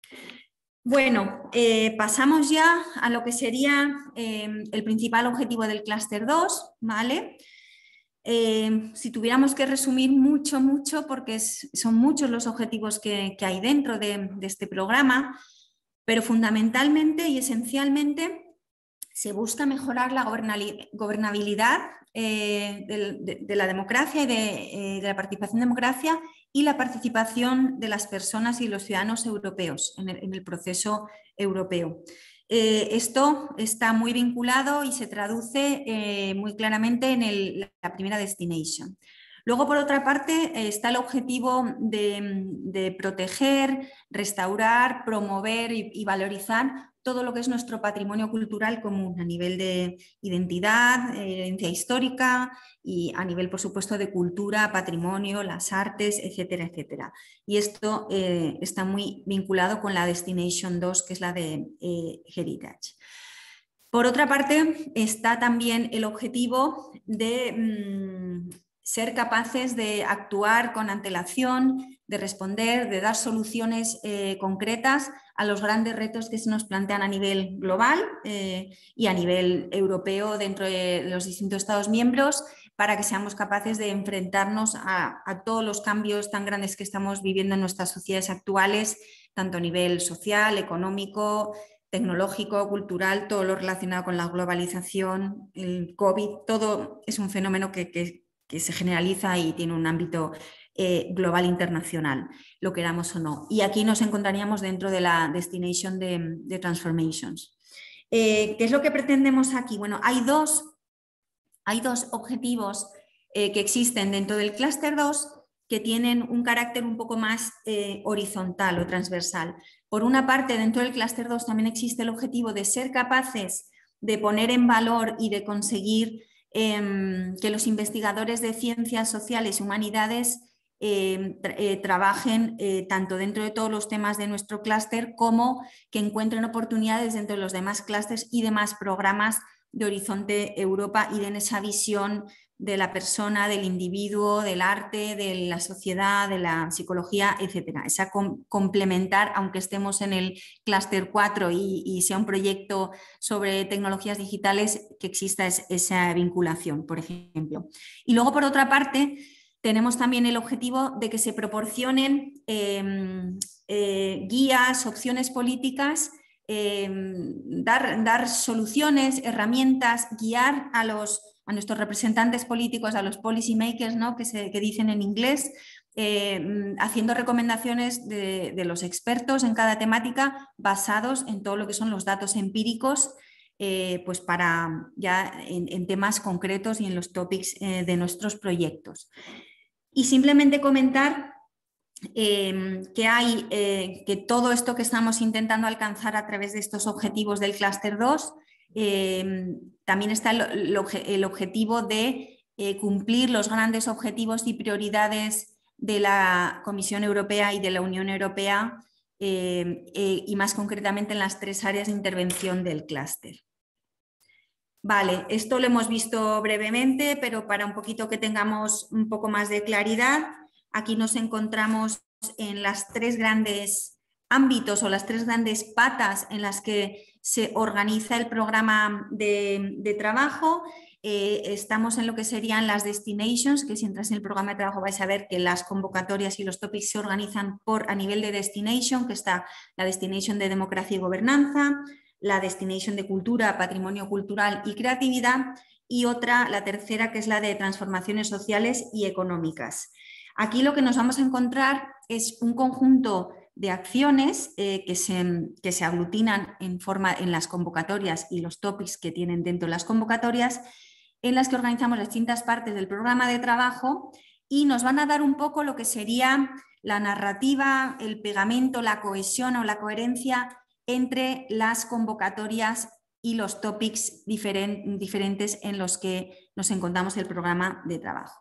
Bueno, pasamos ya a lo que sería el principal objetivo del clúster 2, ¿vale? Si tuviéramos que resumir mucho, porque son muchos los objetivos que hay dentro de este programa, pero fundamentalmente y esencialmente se busca mejorar la gobernabilidad de la democracia y de la participación en democracia y la participación de las personas y los ciudadanos europeos en el proceso europeo. Esto está muy vinculado y se traduce muy claramente en la primera destination. Luego, por otra parte, está el objetivo de proteger, restaurar, promover y valorizar todo lo que es nuestro patrimonio cultural común a nivel de identidad, herencia histórica y a nivel, por supuesto, de cultura, patrimonio, las artes, etcétera, etcétera. Y esto está muy vinculado con la Destination 2, que es la de Heritage. Por otra parte, está también el objetivo de ser capaces de actuar con antelación, de responder, de dar soluciones concretas a los grandes retos que se nos plantean a nivel global y a nivel europeo dentro de los distintos Estados miembros, para que seamos capaces de enfrentarnos a todos los cambios tan grandes que estamos viviendo en nuestras sociedades actuales, tanto a nivel social, económico, tecnológico, cultural, todo lo relacionado con la globalización, el COVID, todo es un fenómeno que se generaliza y tiene un ámbito global internacional, lo queramos o no. Y aquí nos encontraríamos dentro de la Destination de Transformations. ¿Qué es lo que pretendemos aquí? Bueno, hay dos objetivos que existen dentro del clúster 2 que tienen un carácter un poco más horizontal o transversal. Por una parte, dentro del clúster 2 también existe el objetivo de ser capaces de poner en valor y de conseguir que los investigadores de ciencias sociales y humanidades trabajen tanto dentro de todos los temas de nuestro clúster como que encuentren oportunidades dentro de los demás clústeres y demás programas de Horizonte Europa y den esa visión de la persona, del individuo, del arte, de la sociedad, de la psicología, etcétera. Esa complementar, aunque estemos en el clúster 4 y sea un proyecto sobre tecnologías digitales, que exista esa vinculación, por ejemplo. Y luego, por otra parte, tenemos también el objetivo de que se proporcionen guías, opciones políticas, dar soluciones, herramientas, guiar a nuestros representantes políticos, a los policy makers, ¿no? que dicen en inglés, haciendo recomendaciones de los expertos en cada temática basados en todo lo que son los datos empíricos, pues para ya en temas concretos y en los topics de nuestros proyectos. Y simplemente comentar que todo esto que estamos intentando alcanzar a través de estos objetivos del clúster 2, también está el objetivo de cumplir los grandes objetivos y prioridades de la Comisión Europea y de la Unión Europea y más concretamente en las 3 áreas de intervención del clúster. Vale, esto lo hemos visto brevemente, pero para un poquito que tengamos un poco más de claridad, aquí nos encontramos en las 3 grandes ámbitos o las 3 grandes patas en las que se organiza el programa de trabajo. Estamos en lo que serían las destinations, que si entras en el programa de trabajo vais a ver que las convocatorias y los topics se organizan a nivel de destination, que está la destination de democracia y gobernanza, la destination de cultura, patrimonio cultural y creatividad, y otra, la tercera, que es la de transformaciones sociales y económicas. Aquí lo que nos vamos a encontrar es un conjunto de acciones que se aglutinan en las convocatorias y los topics que tienen dentro de las convocatorias, en las que organizamos las distintas partes del programa de trabajo y nos van a dar un poco lo que sería la narrativa, el pegamento, la cohesión o la coherencia entre las convocatorias y los topics diferentes en los que nos encontramos el programa de trabajo.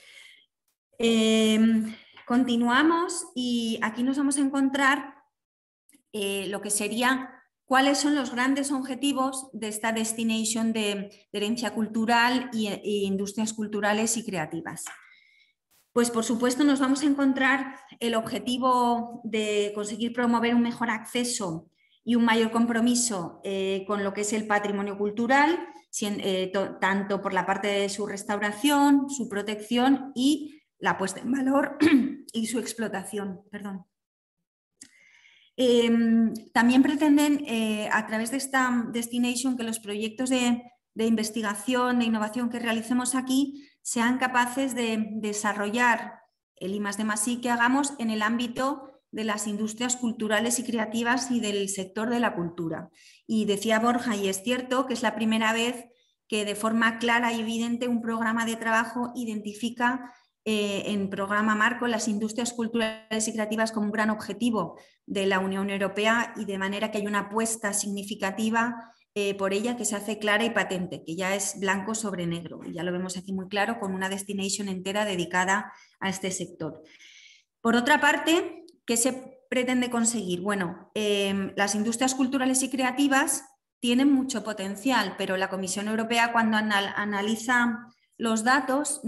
Continuamos y aquí nos vamos a encontrar lo que sería cuáles son los grandes objetivos de esta destination de herencia cultural e industrias culturales y creativas. Pues por supuesto nos vamos a encontrar el objetivo de conseguir promover un mejor acceso y un mayor compromiso con lo que es el patrimonio cultural, tanto por la parte de su restauración, su protección y la puesta en valor y su explotación. Perdón. También pretenden, a través de esta destination, que los proyectos de investigación, de innovación que realicemos aquí sean capaces de desarrollar el I+D+I que hagamos en el ámbito de las industrias culturales y creativas y del sector de la cultura. Y decía Borja, y es cierto, que es la primera vez que de forma clara y evidente un programa de trabajo identifica en programa marco las industrias culturales y creativas como un gran objetivo de la Unión Europea, y de manera que hay una apuesta significativa por ella que se hace clara y patente, que ya es blanco sobre negro. Y ya lo vemos aquí muy claro, con una destination entera dedicada a este sector. Por otra parte, ¿qué se pretende conseguir? Bueno, las industrias culturales y creativas tienen mucho potencial, pero la Comisión Europea, cuando analiza los datos,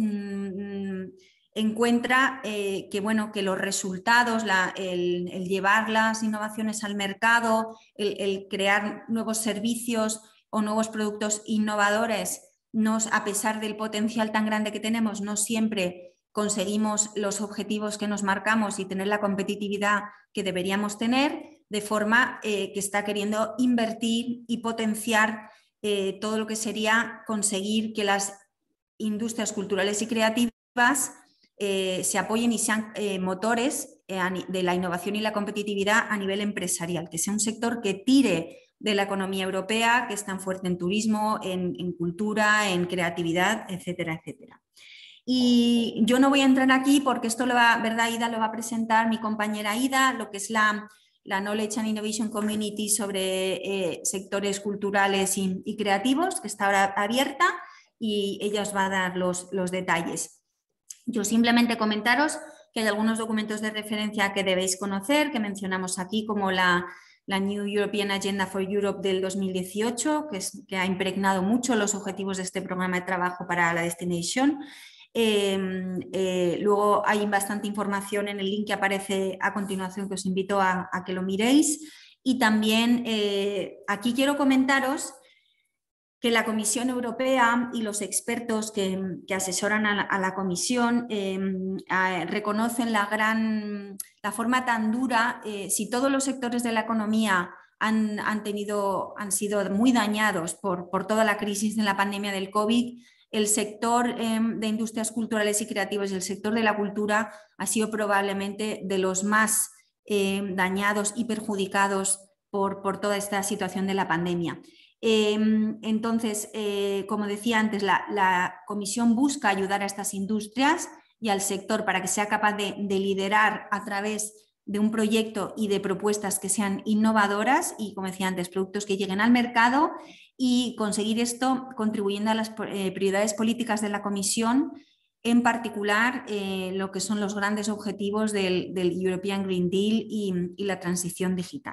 encuentra que los resultados, el llevar las innovaciones al mercado, el crear nuevos servicios o nuevos productos innovadores, a pesar del potencial tan grande que tenemos, no siempre conseguimos los objetivos que nos marcamos y tener la competitividad que deberíamos tener, de forma que está queriendo invertir y potenciar todo lo que sería conseguir que las industrias culturales y creativas se apoyen y sean motores de la innovación y la competitividad a nivel empresarial, que sea un sector que tire de la economía europea, que es tan fuerte en turismo, en cultura, en creatividad, etcétera, etcétera. Y yo no voy a entrar aquí porque esto ¿verdad, Ida? Lo va a presentar mi compañera Ida, lo que es la Knowledge and Innovation Community sobre sectores culturales y creativos, que está ahora abierta, y ella os va a dar los detalles. Yo simplemente comentaros que hay algunos documentos de referencia que debéis conocer, que mencionamos aquí, como la New European Agenda for Europe del 2018, que ha impregnado mucho los objetivos de este programa de trabajo para la Destination. Luego hay bastante información en el link que aparece a continuación, que os invito a que lo miréis. Y también aquí quiero comentaros que la Comisión Europea y los expertos que asesoran a la Comisión reconocen la forma tan dura. Si todos los sectores de la economía han sido muy dañados por toda la crisis de la pandemia del COVID, el sector de industrias culturales y creativas y el sector de la cultura ha sido probablemente de los más dañados y perjudicados por toda esta situación de la pandemia. Entonces, como decía antes, la Comisión busca ayudar a estas industrias y al sector para que sea capaz de liderar a través de un proyecto y de propuestas que sean innovadoras y, como decía antes, productos que lleguen al mercado, y conseguir esto contribuyendo a las prioridades políticas de la Comisión, en particular lo que son los grandes objetivos del European Green Deal y la transición digital.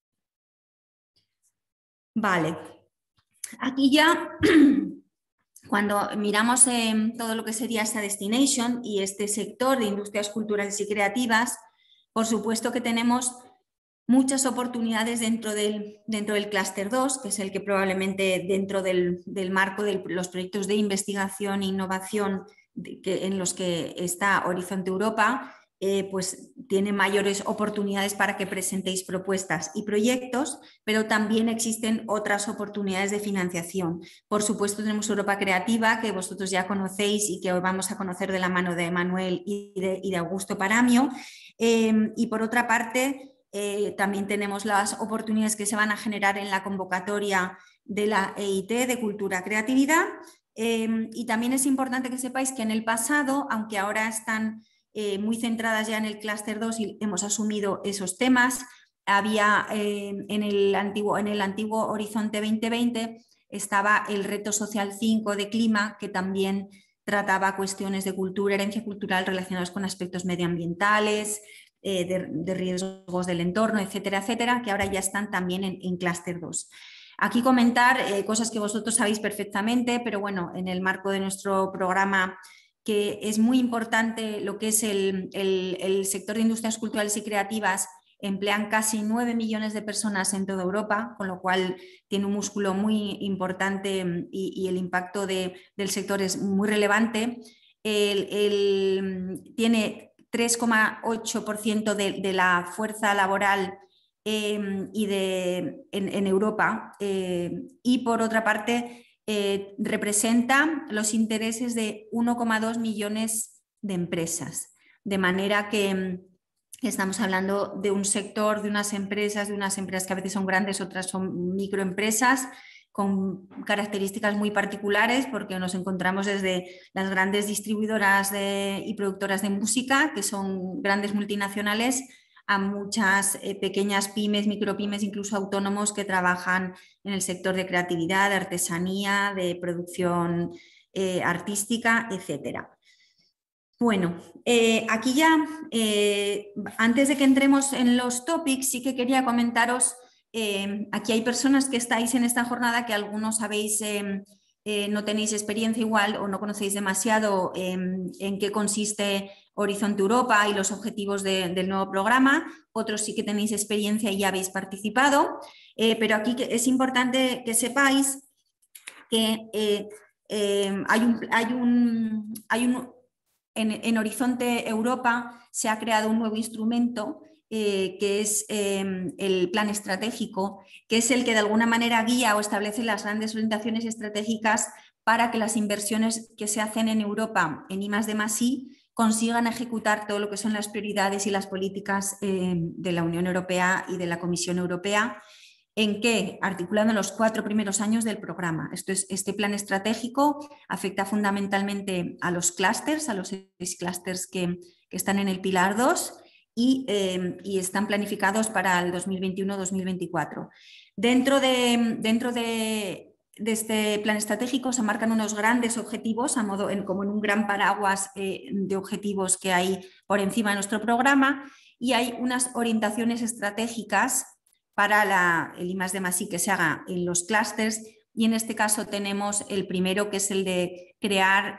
Vale, aquí ya cuando miramos todo lo que sería esta destination y este sector de industrias culturales y creativas, por supuesto que tenemos muchas oportunidades dentro del clúster 2, que es el que probablemente dentro del marco de los proyectos de investigación e innovación en los que está Horizonte Europa, pues tiene mayores oportunidades para que presentéis propuestas y proyectos, pero también existen otras oportunidades de financiación. Por supuesto, tenemos Europa Creativa, que vosotros ya conocéis y que hoy vamos a conocer de la mano de Manuel y de Augusto Paramio. Y por otra parte, también tenemos las oportunidades que se van a generar en la convocatoria de la EIT de Cultura Creatividad. Y también es importante que sepáis que en el pasado, aunque ahora están muy centradas ya en el clúster 2 y hemos asumido esos temas, había en el antiguo Horizonte 2020 estaba el Reto Social 5 de Clima, que también trataba cuestiones de cultura, herencia cultural relacionadas con aspectos medioambientales, de riesgos del entorno, etcétera, etcétera, que ahora ya están también en clúster 2. Aquí comentar cosas que vosotros sabéis perfectamente, pero bueno, en el marco de nuestro programa, que es muy importante lo que es el sector de industrias culturales y creativas, emplean casi 9 millones de personas en toda Europa, con lo cual tiene un músculo muy importante y el impacto del sector es muy relevante. Tiene 3,8% de la fuerza laboral en Europa, y por otra parte representa los intereses de 1,2 millones de empresas, de manera que estamos hablando de un sector, de unas empresas que a veces son grandes, otras son microempresas, con características muy particulares, porque nos encontramos desde las grandes distribuidoras y productoras de música, que son grandes multinacionales, a muchas pequeñas pymes, micropymes, incluso autónomos que trabajan en el sector de creatividad, de artesanía, de producción artística, etcétera. Bueno, aquí ya, antes de que entremos en los topics, sí que quería comentaros, aquí hay personas que estáis en esta jornada que algunos sabéis, no tenéis experiencia igual o no conocéis demasiado en qué consiste Horizonte Europa y los objetivos del nuevo programa, otros sí que tenéis experiencia y ya habéis participado, pero aquí es importante que sepáis que en Horizonte Europa se ha creado un nuevo instrumento que es el plan estratégico, que es el que de alguna manera guía o establece las grandes orientaciones estratégicas para que las inversiones que se hacen en Europa en I+D+I consigan ejecutar todo lo que son las prioridades y las políticas de la Unión Europea y de la Comisión Europea. ¿En qué? Articulando los 4 primeros años del programa. Este plan estratégico afecta fundamentalmente a los clústeres, a los 6 clústeres que están en el pilar 2 y están planificados para el 2021-2024. Dentro de este plan estratégico se marcan unos grandes objetivos, como en un gran paraguas de objetivos que hay por encima de nuestro programa, y hay unas orientaciones estratégicas para el I+D+I que se haga en los clústeres, y en este caso tenemos el primero, que es el de crear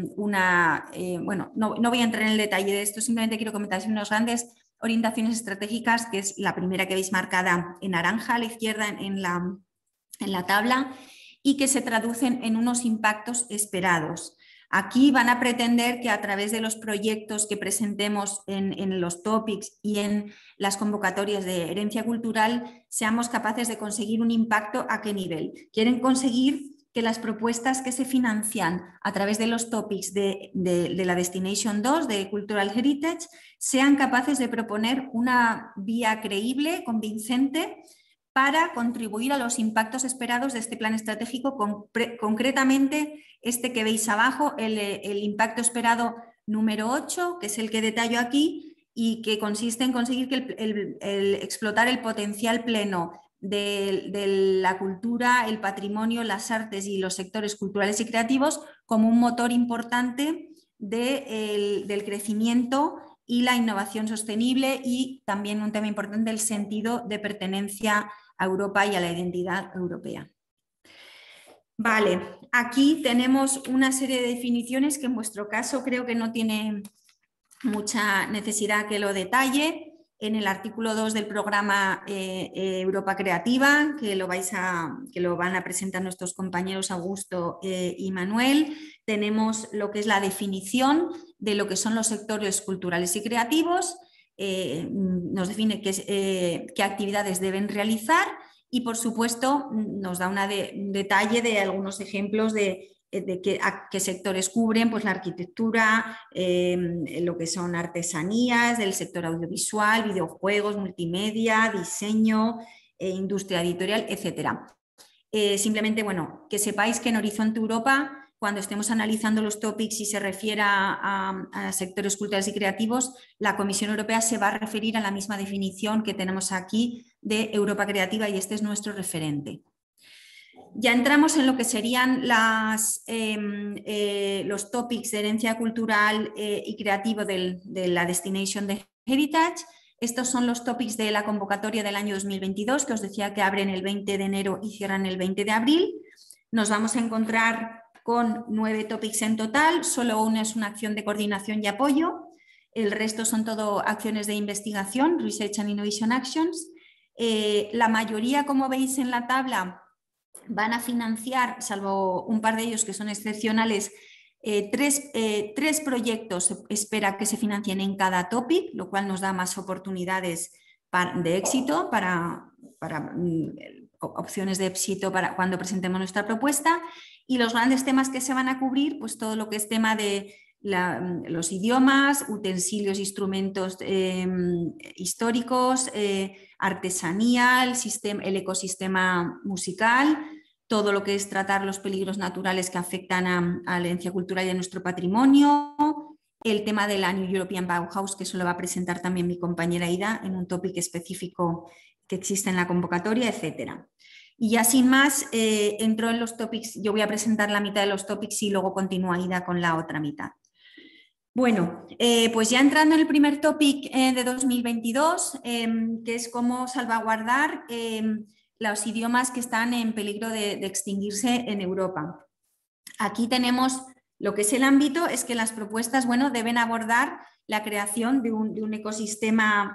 bueno, no voy a entrar en el detalle de esto, simplemente quiero comentar unas grandes orientaciones estratégicas, que es la primera que veis marcada en naranja a la izquierda en la tabla, y que se traducen en unos impactos esperados. Aquí van a pretender que a través de los proyectos que presentemos en los topics y en las convocatorias de herencia cultural seamos capaces de conseguir un impacto. ¿A qué nivel? Quieren conseguir que las propuestas que se financian a través de los topics de la Destination 2 de Cultural Heritage sean capaces de proponer una vía creíble, convincente, para contribuir a los impactos esperados de este plan estratégico, concretamente este que veis abajo, el impacto esperado número 8, que es el que detallo aquí, y que consiste en conseguir que explotar el potencial pleno de la cultura, el patrimonio, las artes y los sectores culturales y creativos como un motor importante del crecimiento y la innovación sostenible, y también un tema importante, el sentido de pertenencia a Europa y a la identidad europea. Vale, aquí tenemos una serie de definiciones que en vuestro caso creo que no tiene mucha necesidad que lo detalle. En el artículo 2 del programa Europa Creativa, que lo van a presentar nuestros compañeros Augusto y Manuel, tenemos lo que es la definición de lo que son los sectores culturales y creativos, nos define qué actividades deben realizar y, por supuesto, nos da un detalle de algunos ejemplos de qué sectores cubren, pues la arquitectura, lo que son artesanías, del sector audiovisual, videojuegos, multimedia, diseño, industria editorial, etc. Simplemente, bueno, que sepáis que en Horizonte Europa, cuando estemos analizando los topics y se refiera a sectores culturales y creativos, la Comisión Europea se va a referir a la misma definición que tenemos aquí de Europa Creativa, y este es nuestro referente. Ya entramos en lo que serían los topics de herencia cultural y creativo de la Destination de Heritage. Estos son los topics de la convocatoria del año 2022, que os decía que abren el 20 de enero y cierran el 20 de abril. Nos vamos a encontrar con 9 topics en total, solo uno es una acción de coordinación y apoyo, el resto son todo acciones de investigación, Research and Innovation Actions. La mayoría, como veis en la tabla, van a financiar, salvo un par de ellos que son excepcionales, 3 proyectos se espera que se financien en cada topic, lo cual nos da más oportunidades de éxito, para opciones de éxito para cuando presentemos nuestra propuesta. Y los grandes temas que se van a cubrir, pues todo lo que es tema de los idiomas, utensilios, instrumentos históricos, artesanía, el ecosistema musical, todo lo que es tratar los peligros naturales que afectan a la herencia cultural y a nuestro patrimonio, el tema de la New European Bauhaus, que eso lo va a presentar también mi compañera Ida en un tópico específico que existe en la convocatoria, etcétera. Y ya sin más, entro en los topics. Yo voy a presentar la mitad de los topics y luego continúa Ida con la otra mitad. Bueno, pues ya entrando en el primer topic de 2022, que es cómo salvaguardar los idiomas que están en peligro de extinguirse en Europa. Aquí tenemos lo que es el ámbito, es que las propuestas, bueno, deben abordar la creación de un ecosistema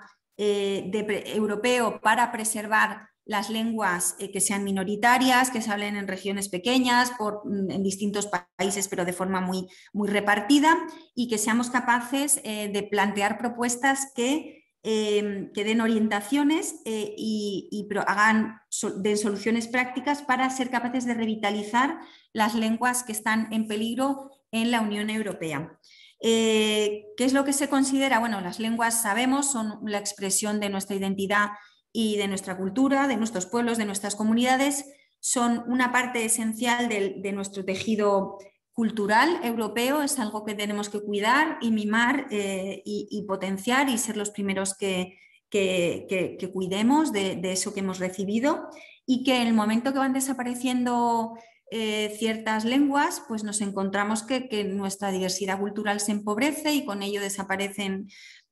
europeo para preservar las lenguas que sean minoritarias, que se hablen en regiones pequeñas, en distintos países, pero de forma muy, muy repartida, y que seamos capaces de plantear propuestas que den orientaciones y den soluciones prácticas para ser capaces de revitalizar las lenguas que están en peligro en la Unión Europea. ¿Qué es lo que se considera? Bueno, las lenguas, sabemos, son la expresión de nuestra identidad y de nuestra cultura, de nuestros pueblos, de nuestras comunidades, son una parte esencial de nuestro tejido cultural europeo, es algo que tenemos que cuidar y mimar y potenciar y ser los primeros que cuidemos de eso que hemos recibido, y que en el momento que van desapareciendo ciertas lenguas, pues nos encontramos que nuestra diversidad cultural se empobrece y con ello desaparecen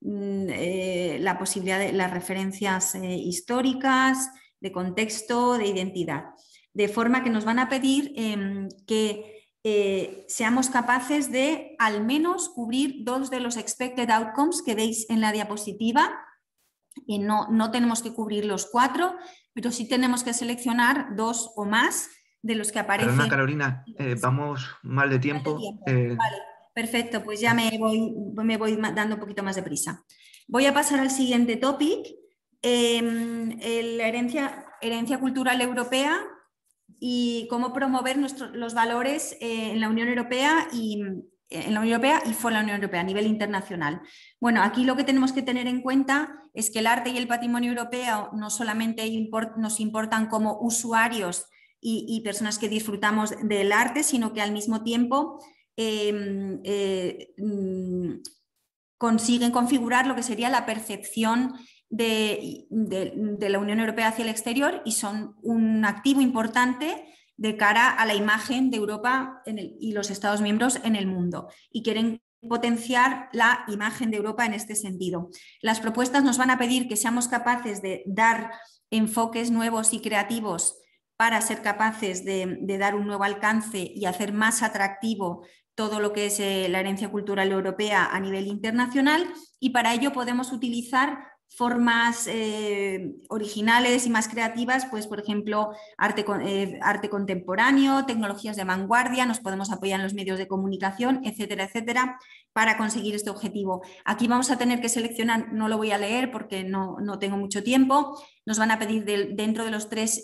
la posibilidad de las referencias históricas, de contexto, de identidad. De forma que nos van a pedir que seamos capaces de al menos cubrir 2 de los expected outcomes que veis en la diapositiva. Y no tenemos que cubrir los 4, pero sí tenemos que seleccionar 2 o más de los que aparecen. Perdona, Carolina, vamos mal de tiempo. Vale, perfecto, pues ya me voy dando un poquito más de prisa. Voy a pasar al siguiente topic, la herencia cultural europea y cómo promover los valores en la Unión Europea y fuera de la Unión Europea a nivel internacional. Bueno, aquí lo que tenemos que tener en cuenta es que el arte y el patrimonio europeo no solamente nos importan como usuarios y personas que disfrutamos del arte, sino que al mismo tiempo consiguen configurar lo que sería la percepción de la Unión Europea hacia el exterior y son un activo importante de cara a la imagen de Europa y los Estados miembros en el mundo, y quieren potenciar la imagen de Europa en este sentido. Las propuestas nos van a pedir que seamos capaces de dar enfoques nuevos y creativos para ser capaces de dar un nuevo alcance y hacer más atractivo todo lo que es la herencia cultural europea a nivel internacional, y para ello podemos utilizar formas originales y más creativas, pues por ejemplo arte contemporáneo, tecnologías de vanguardia, nos podemos apoyar en los medios de comunicación, etcétera, etcétera, para conseguir este objetivo. Aquí vamos a tener que seleccionar, no lo voy a leer porque no tengo mucho tiempo, nos van a pedir dentro de los 3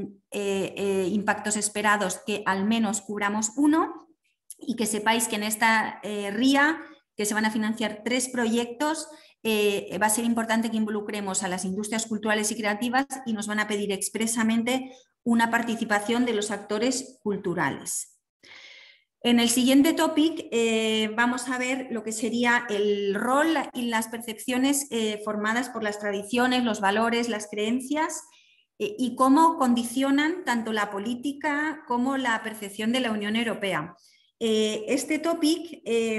impactos esperados que al menos cubramos 1, y que sepáis que en esta RIA, que se van a financiar 3 proyectos, va a ser importante que involucremos a las industrias culturales y creativas, y nos van a pedir expresamente una participación de los actores culturales. En el siguiente topic vamos a ver lo que sería el rol y las percepciones formadas por las tradiciones, los valores, las creencias y cómo condicionan tanto la política como la percepción de la Unión Europea. Este topic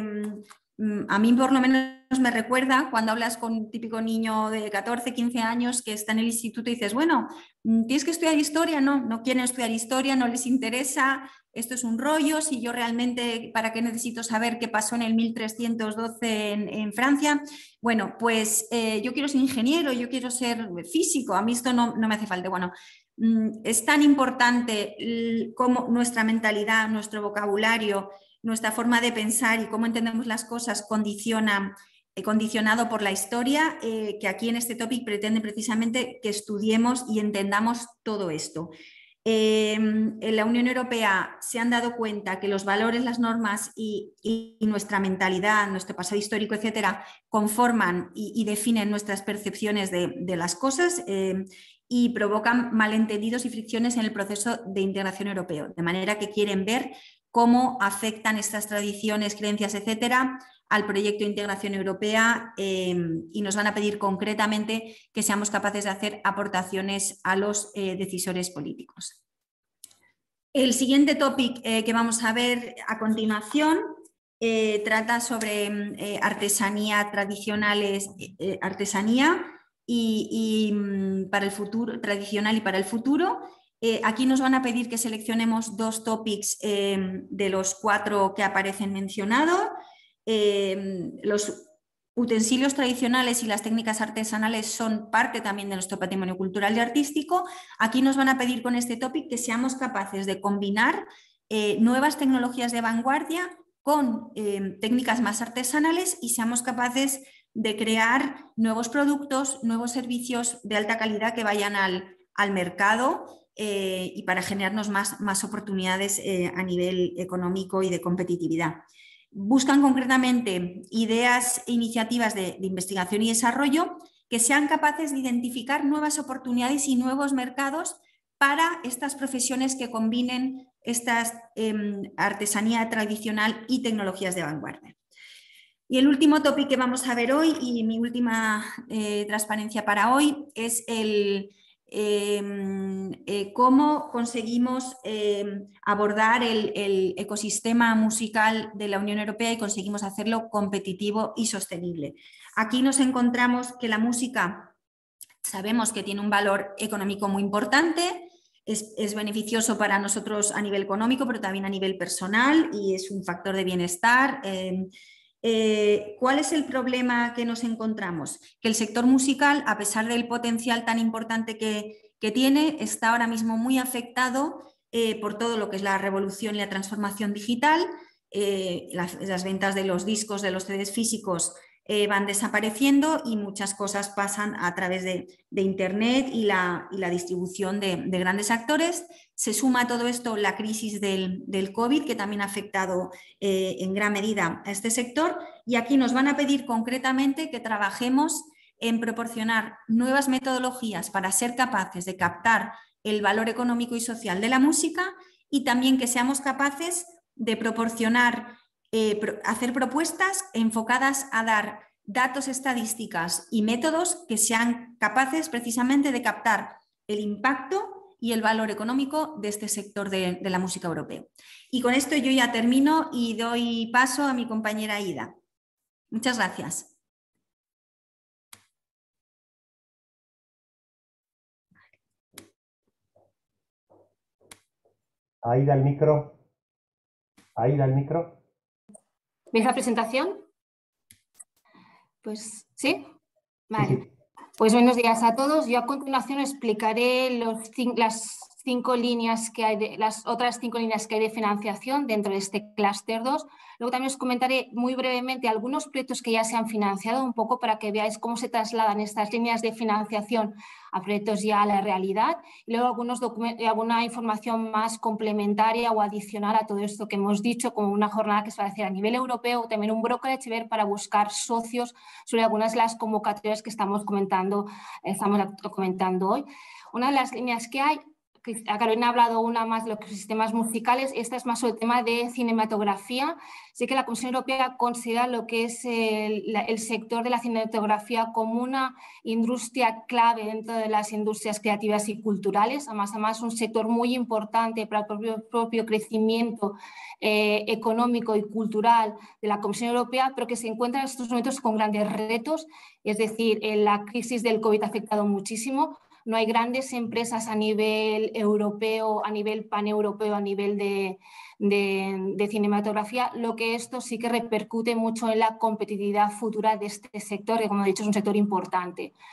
a mí por lo menos me recuerda cuando hablas con un típico niño de 14, 15 años que está en el instituto y dices, bueno, ¿tienes que estudiar historia? No quieren estudiar historia, no les interesa, esto es un rollo, si yo realmente, ¿para qué necesito saber qué pasó en el 1312 en Francia? Bueno, pues yo quiero ser ingeniero, yo quiero ser físico, a mí esto no me hace falta. Bueno, es tan importante como nuestra mentalidad, nuestro vocabulario, nuestra forma de pensar y cómo entendemos las cosas condiciona condicionado por la historia, que aquí en este topic pretende precisamente que estudiemos y entendamos todo esto. En la Unión Europea se han dado cuenta que los valores, las normas y nuestra mentalidad, nuestro pasado histórico, etcétera, conforman y definen nuestras percepciones de las cosas y provocan malentendidos y fricciones en el proceso de integración europeo, de manera que quieren ver cómo afectan estas tradiciones, creencias, etcétera, al proyecto de integración europea y nos van a pedir concretamente que seamos capaces de hacer aportaciones a los decisores políticos. El siguiente topic que vamos a ver a continuación trata sobre artesanía tradicionales, artesanía para el futuro, tradicional y para el futuro. Aquí nos van a pedir que seleccionemos 2 topics de los 4 que aparecen mencionados. Los utensilios tradicionales y las técnicas artesanales son parte también de nuestro patrimonio cultural y artístico. Aquí nos van a pedir con este topic que seamos capaces de combinar nuevas tecnologías de vanguardia con técnicas más artesanales y seamos capaces de crear nuevos productos, nuevos servicios de alta calidad que vayan al mercado y para generarnos más oportunidades a nivel económico y de competitividad. Buscan concretamente ideas e iniciativas de investigación y desarrollo que sean capaces de identificar nuevas oportunidades y nuevos mercados para estas profesiones que combinen esta artesanía tradicional y tecnologías de vanguardia. Y el último tópico que vamos a ver hoy y mi última transparencia para hoy es cómo conseguimos abordar el ecosistema musical de la Unión Europea y conseguimos hacerlo competitivo y sostenible. Aquí nos encontramos que la música sabemos que tiene un valor económico muy importante, es beneficioso para nosotros a nivel económico, pero también a nivel personal y es un factor de bienestar. ¿Cuál es el problema que nos encontramos? Que el sector musical, a pesar del potencial tan importante que tiene, está ahora mismo muy afectado por todo lo que es la revolución y la transformación digital. Las ventas de los discos, de los CDs físicos van desapareciendo y muchas cosas pasan a través de Internet y la distribución de grandes actores. Se suma a todo esto la crisis del COVID, que también ha afectado en gran medida a este sector, y aquí nos van a pedir concretamente que trabajemos en proporcionar nuevas metodologías para ser capaces de captar el valor económico y social de la música y también que seamos capaces de proporcionar hacer propuestas enfocadas a dar datos, estadísticas y métodos que sean capaces precisamente de captar el impacto y el valor económico de este sector de la música europea. Y con esto yo ya termino y doy paso a mi compañera Ida. Muchas gracias. Aida, el micro. Aida, el micro. ¿Ves la presentación? Pues sí. Vale. Sí. Pues buenos días a todos. Yo a continuación explicaré las otras 5 líneas que hay de financiación dentro de este clúster 2. Luego también os comentaré muy brevemente algunos proyectos que ya se han financiado, un poco para que veáis cómo se trasladan estas líneas de financiación a proyectos ya a la realidad. Y luego alguna información más complementaria o adicional a todo esto que hemos dicho, como una jornada que se va a hacer a nivel europeo, también un brokerage para buscar socios sobre algunas de las convocatorias que estamos comentando hoy. Una de las líneas que hay, Carolina ha hablado una más de los sistemas musicales, esta es más sobre el tema de cinematografía. Sé que la Comisión Europea considera lo que es el sector de la cinematografía como una industria clave dentro de las industrias creativas y culturales, además un sector muy importante para el propio crecimiento económico y cultural de la Comisión Europea, pero que se encuentra en estos momentos con grandes retos, es decir, la crisis del COVID ha afectado muchísimo. No hay grandes empresas a nivel europeo, a nivel paneuropeo, a nivel de cinematografía, lo que esto sí que repercute mucho en la competitividad futura de este sector, que como he dicho es un sector importante.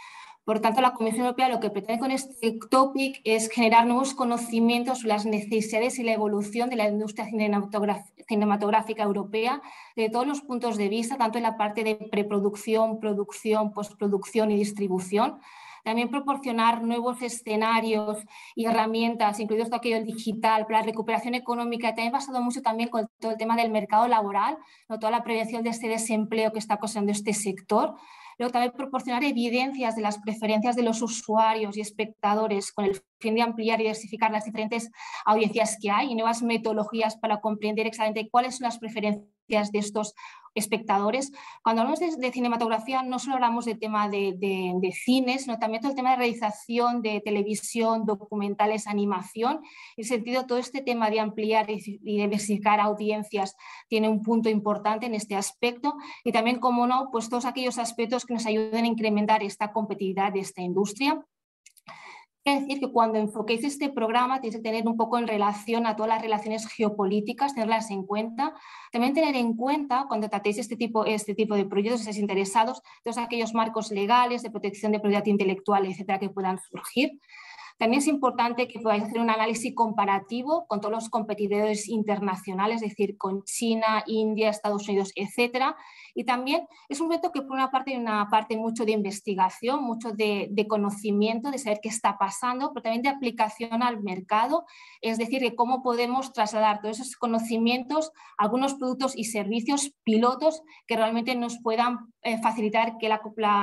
Por tanto, la Comisión Europea lo que pretende con este topic es generar nuevos conocimientos sobre las necesidades y la evolución de la industria cinematográfica europea de todos los puntos de vista, tanto en la parte de preproducción, producción, postproducción y distribución. También proporcionar nuevos escenarios y herramientas, incluidos todo aquello digital, para la recuperación económica, también basado mucho también con todo el tema del mercado laboral, ¿no? Toda la prevención de este desempleo que está causando este sector. Luego también proporcionar evidencias de las preferencias de los usuarios y espectadores con el fin de ampliar y diversificar las diferentes audiencias que hay y nuevas metodologías para comprender exactamente cuáles son las preferencias de estos espectadores. Cuando hablamos de cinematografía no solo hablamos del tema de cine, sino también todo el tema de realización de televisión, documentales, animación. En ese sentido, todo este tema de ampliar y diversificar audiencias tiene un punto importante en este aspecto y también, como no, pues todos aquellos aspectos que nos ayuden a incrementar esta competitividad de esta industria. Es decir, que cuando enfoquéis este programa tenéis que tener un poco en relación a todas las relaciones geopolíticas, tenerlas en cuenta. También tener en cuenta, cuando tratéis este tipo de proyectos, si estáis interesados, todos aquellos marcos legales de protección de propiedad intelectual, etcétera, que puedan surgir. También es importante que podáis hacer un análisis comparativo con todos los competidores internacionales, es decir, con China, India, Estados Unidos, etcétera. Y también es un reto que por una parte hay una parte mucho de investigación, mucho de conocimiento, de saber qué está pasando, pero también de aplicación al mercado, es decir, de cómo podemos trasladar todos esos conocimientos a algunos productos y servicios pilotos que realmente nos puedan facilitar que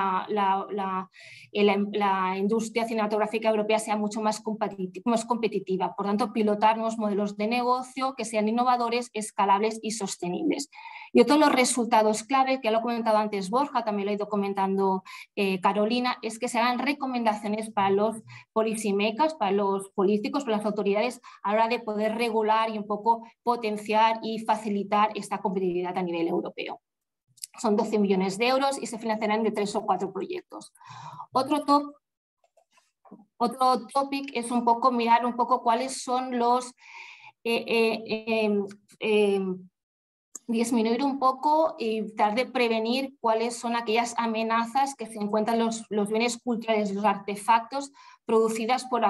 la industria cinematográfica europea sea mucho más competitiva. Por tanto, pilotar nuevos modelos de negocio que sean innovadores, escalables y sostenibles. Y otro de los resultados clave, que ya lo ha comentado antes Borja, también lo ha ido comentando Carolina, es que se hagan recomendaciones para los policymakers, para los políticos, para las autoridades, a la hora de poder regular y un poco potenciar y facilitar esta competitividad a nivel europeo. Son 12 millones de euros y se financiarán de 3 o 4 proyectos. Otro topic es un poco mirar un poco cuáles son los disminuir un poco y tratar de prevenir cuáles son aquellas amenazas que se encuentran los bienes culturales, los artefactos producidas por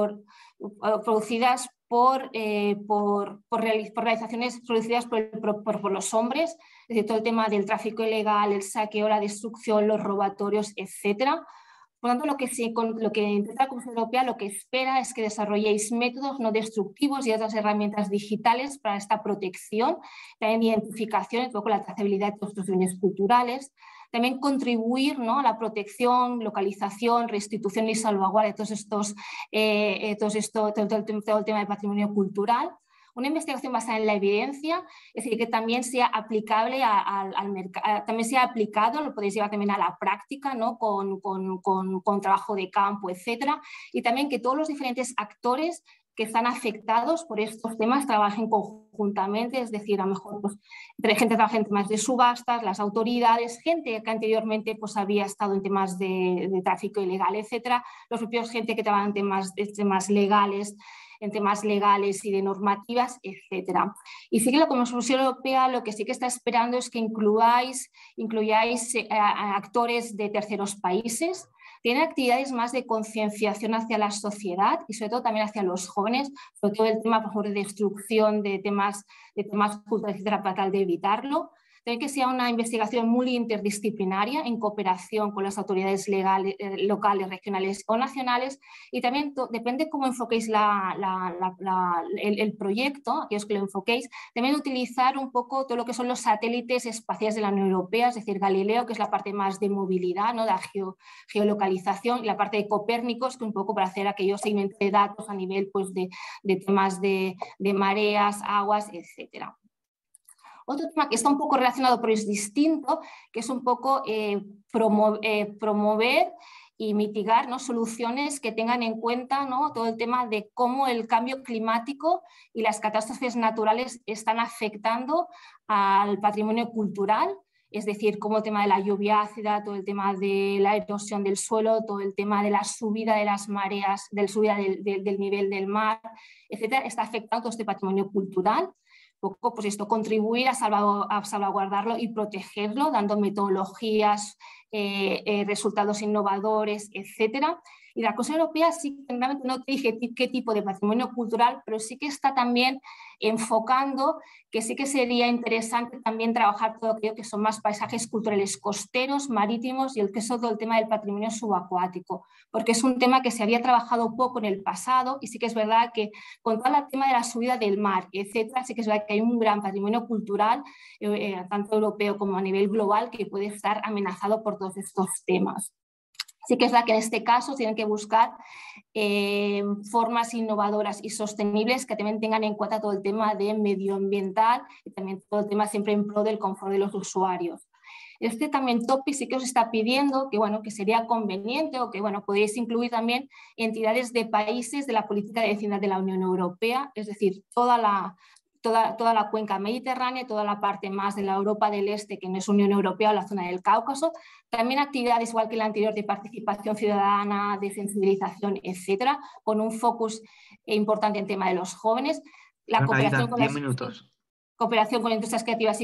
realizaciones producidas por los hombres, es decir, todo el tema del tráfico ilegal, el saqueo, la destrucción, los robatorios, etcétera. Por lo tanto, lo que intenta la Comisión Europea, lo que espera es que desarrolléis métodos no destructivos y otras herramientas digitales para esta protección, también identificación, un poco la trazabilidad de todos estos bienes culturales, también contribuir, ¿no?, a la protección, localización, restitución y salvaguardia de todo el tema del patrimonio cultural. Una investigación basada en la evidencia, es decir, que también sea aplicable al mercado, también sea aplicado, lo podéis llevar también a la práctica, ¿no?, con trabajo de campo, etcétera, y también que todos los diferentes actores que están afectados por estos temas trabajen conjuntamente, es decir, a lo mejor pues, gente trabaja en temas de subastas, las autoridades, gente que anteriormente pues, había estado en temas de tráfico ilegal, etcétera, los propios gente que trabaja en temas legales, y de normativas, etcétera. Y sí que la Comisión Europea lo que sí que está esperando es que incluyáis a actores de terceros países. Tienen actividades más de concienciación hacia la sociedad y sobre todo también hacia los jóvenes, sobre todo el tema, por ejemplo, de destrucción de temas culturales, etcétera, para tratar de evitarlo. También que sea una investigación muy interdisciplinaria en cooperación con las autoridades locales, regionales o nacionales, y también depende cómo enfoquéis el proyecto, aquellos que lo enfoquéis, también utilizar un poco todo lo que son los satélites espaciales de la Unión Europea, es decir, Galileo, que es la parte más de movilidad, ¿no?, de la geolocalización, y la parte de Copérnicos, que un poco para hacer aquellos seguimientos de datos a nivel pues, de temas de mareas, aguas, etcétera. Otro tema que está un poco relacionado pero es distinto, que es un poco promover y mitigar, ¿no?, soluciones que tengan en cuenta, ¿no?, todo el tema de cómo el cambio climático y las catástrofes naturales están afectando al patrimonio cultural, es decir, como el tema de la lluvia ácida, todo el tema de la erosión del suelo, todo el tema de la subida de las mareas, de la subida del nivel del mar, etcétera, está afectando todo este patrimonio cultural. Poco, pues esto, contribuir a salvaguardarlo y protegerlo, dando metodologías resultados innovadores, etcétera. Y la Comisión Europea sí, realmente no te dije qué tipo de patrimonio cultural, pero sí que está también enfocando que sí que sería interesante también trabajar todo aquello que son más paisajes culturales costeros, marítimos y el que es todo el tema del patrimonio subacuático, porque es un tema que se había trabajado poco en el pasado y sí que es verdad que con todo el tema de la subida del mar, etcétera, sí que es verdad que hay un gran patrimonio cultural, tanto europeo como a nivel global, que puede estar amenazado por todos estos temas. Sí que es verdad que en este caso tienen que buscar formas innovadoras y sostenibles que también tengan en cuenta todo el tema de medioambiental y también todo el tema siempre en pro del confort de los usuarios. Este también topic sí que os está pidiendo que, bueno, que sería conveniente o que, bueno, podéis incluir también entidades de países de la política de vecindad de la Unión Europea, es decir, toda la cuenca mediterránea, toda la parte más de la Europa del Este, que no es Unión Europea, o la zona del Cáucaso. También actividades igual que la anterior de participación ciudadana, de sensibilización, etcétera, con un focus importante en tema de los jóvenes. La cooperación con 10 minutos. Cooperación con industrias creativas y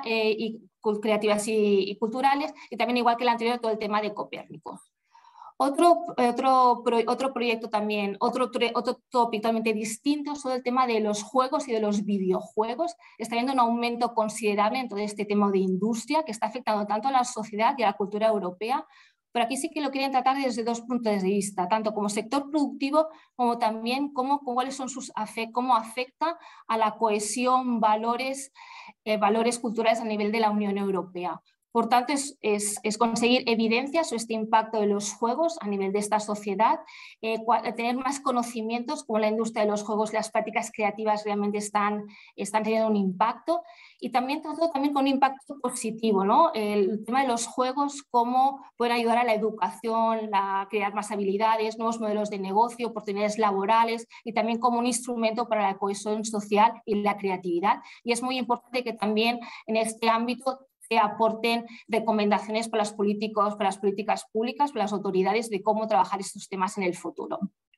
culturales, y también igual que la anterior todo el tema de Copérnico. Otro proyecto también, otro tópico totalmente distinto sobre el tema de los juegos y de los videojuegos. Está habiendo un aumento considerable en todo este tema de industria que está afectando tanto a la sociedad y a la cultura europea, pero aquí sí que lo quieren tratar desde dos puntos de vista, tanto como sector productivo como también cuáles son cómo afecta a la cohesión, valores culturales a nivel de la Unión Europea. Por tanto, es conseguir evidencias sobre este impacto de los juegos a nivel de esta sociedad, tener más conocimientos como la industria de los juegos, las prácticas creativas realmente están teniendo un impacto y también todo con un impacto positivo, ¿no? El tema de los juegos, cómo pueden ayudar a la educación, a crear más habilidades, nuevos modelos de negocio, oportunidades laborales y también como un instrumento para la cohesión social y la creatividad. Y es muy importante que también en este ámbito que aporten recomendaciones para las políticas públicas, para las autoridades de cómo trabajar estos temas en el futuro.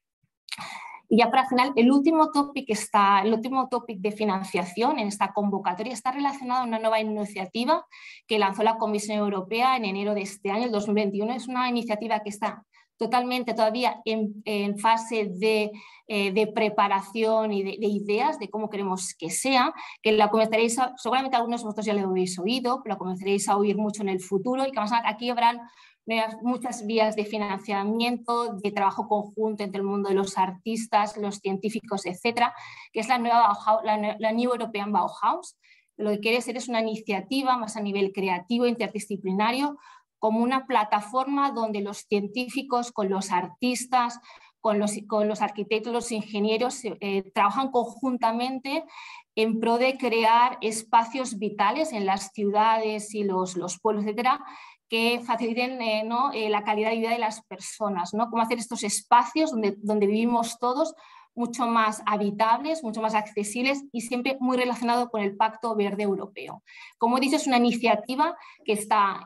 Y ya para final, el último topic de financiación en esta convocatoria está relacionado a una nueva iniciativa que lanzó la Comisión Europea en enero de este año, el 2021. Es una iniciativa que está totalmente todavía en fase de preparación y de ideas de cómo queremos que sea, que la comenzaréis, seguramente algunos de vosotros ya lo habéis oído, pero la comenzaréis a oír mucho en el futuro y que aquí habrán muchas vías de financiamiento, de trabajo conjunto entre el mundo de los artistas, los científicos, etcétera, que es la New European Bauhaus. Lo que quiere ser es una iniciativa más a nivel creativo, interdisciplinario, como una plataforma donde los científicos con los artistas, con los arquitectos, los ingenieros trabajan conjuntamente en pro de crear espacios vitales en las ciudades y los pueblos, etcétera, que faciliten la calidad de vida de las personas, ¿no? Cómo hacer estos espacios donde vivimos todos mucho más habitables, mucho más accesibles y siempre muy relacionado con el Pacto Verde Europeo. Como he dicho, es una iniciativa que está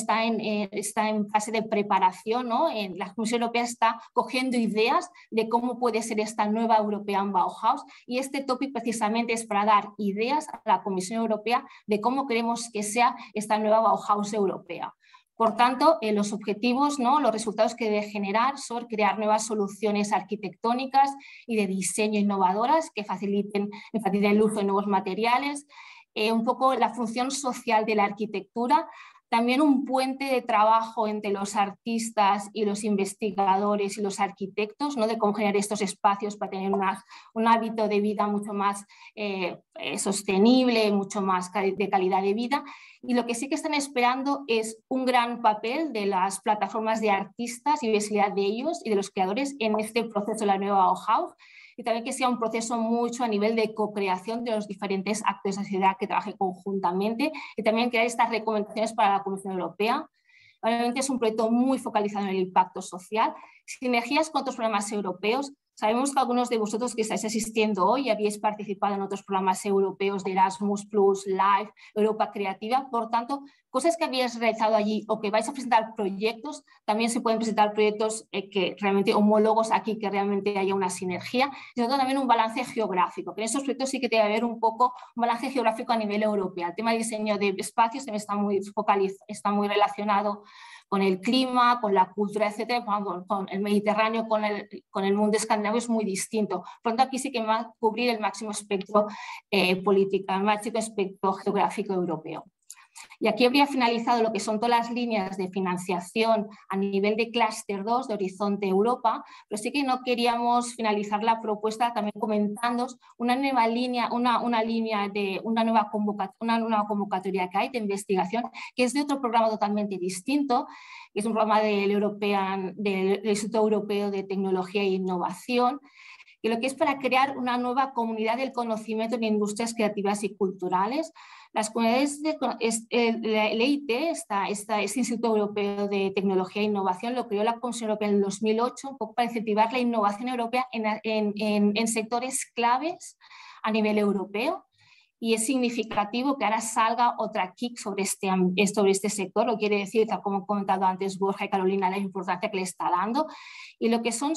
en fase de preparación, ¿no? La Comisión Europea está cogiendo ideas de cómo puede ser esta nueva European Bauhaus y este tópico precisamente es para dar ideas a la Comisión Europea de cómo queremos que sea esta nueva Bauhaus europea. Por tanto, los objetivos, ¿no? Los resultados que debe generar son crear nuevas soluciones arquitectónicas y de diseño innovadoras que faciliten el uso de nuevos materiales, un poco la función social de la arquitectura, también un puente de trabajo entre los artistas y los investigadores y los arquitectos, ¿no? De cómo generar estos espacios para tener un hábito de vida mucho más sostenible, mucho más de calidad de vida. Y lo que sí que están esperando es un gran papel de las plataformas de artistas y visibilidad de ellos y de los creadores en este proceso de la nueva Bauhaus. Y también que sea un proceso mucho a nivel de co-creación de los diferentes actores de la sociedad que trabajen conjuntamente y también crear estas recomendaciones para la Comisión Europea. Obviamente es un proyecto muy focalizado en el impacto social, sinergias con otros programas europeos. Sabemos que algunos de vosotros que estáis asistiendo hoy habéis participado en otros programas europeos de Erasmus+, LIFE, Europa Creativa. Por tanto, cosas que habéis realizado allí o que vais a presentar proyectos, también se pueden presentar proyectos que realmente homólogos aquí, que realmente haya una sinergia. Y sobre todo también un balance geográfico, que en estos proyectos sí que debe haber un poco un balance geográfico a nivel europeo. El tema de diseño de espacios está muy relacionado con el clima, con la cultura, etcétera, con el Mediterráneo, con el mundo escandinavo es muy distinto. Por lo tanto, aquí sí que va a cubrir el máximo espectro político, el máximo espectro geográfico europeo. Y aquí habría finalizado lo que son todas las líneas de financiación a nivel de clúster 2 de Horizonte Europa, pero sí que no queríamos finalizar la propuesta también comentando una nueva línea, una nueva convocatoria que hay de investigación, que es de otro programa totalmente distinto, que es un programa del Instituto Europeo de Tecnología e Innovación, que lo que es para crear una nueva comunidad del conocimiento en industrias creativas y culturales. Las comunidades el EIT, este Instituto Europeo de Tecnología e Innovación, lo creó la Comisión Europea en el 2008, un poco para incentivar la innovación europea en sectores claves a nivel europeo. Y es significativo que ahora salga otra KIC sobre este sector, lo quiere decir, tal como he comentado antes Borja y Carolina, la importancia que le está dando. Y lo que son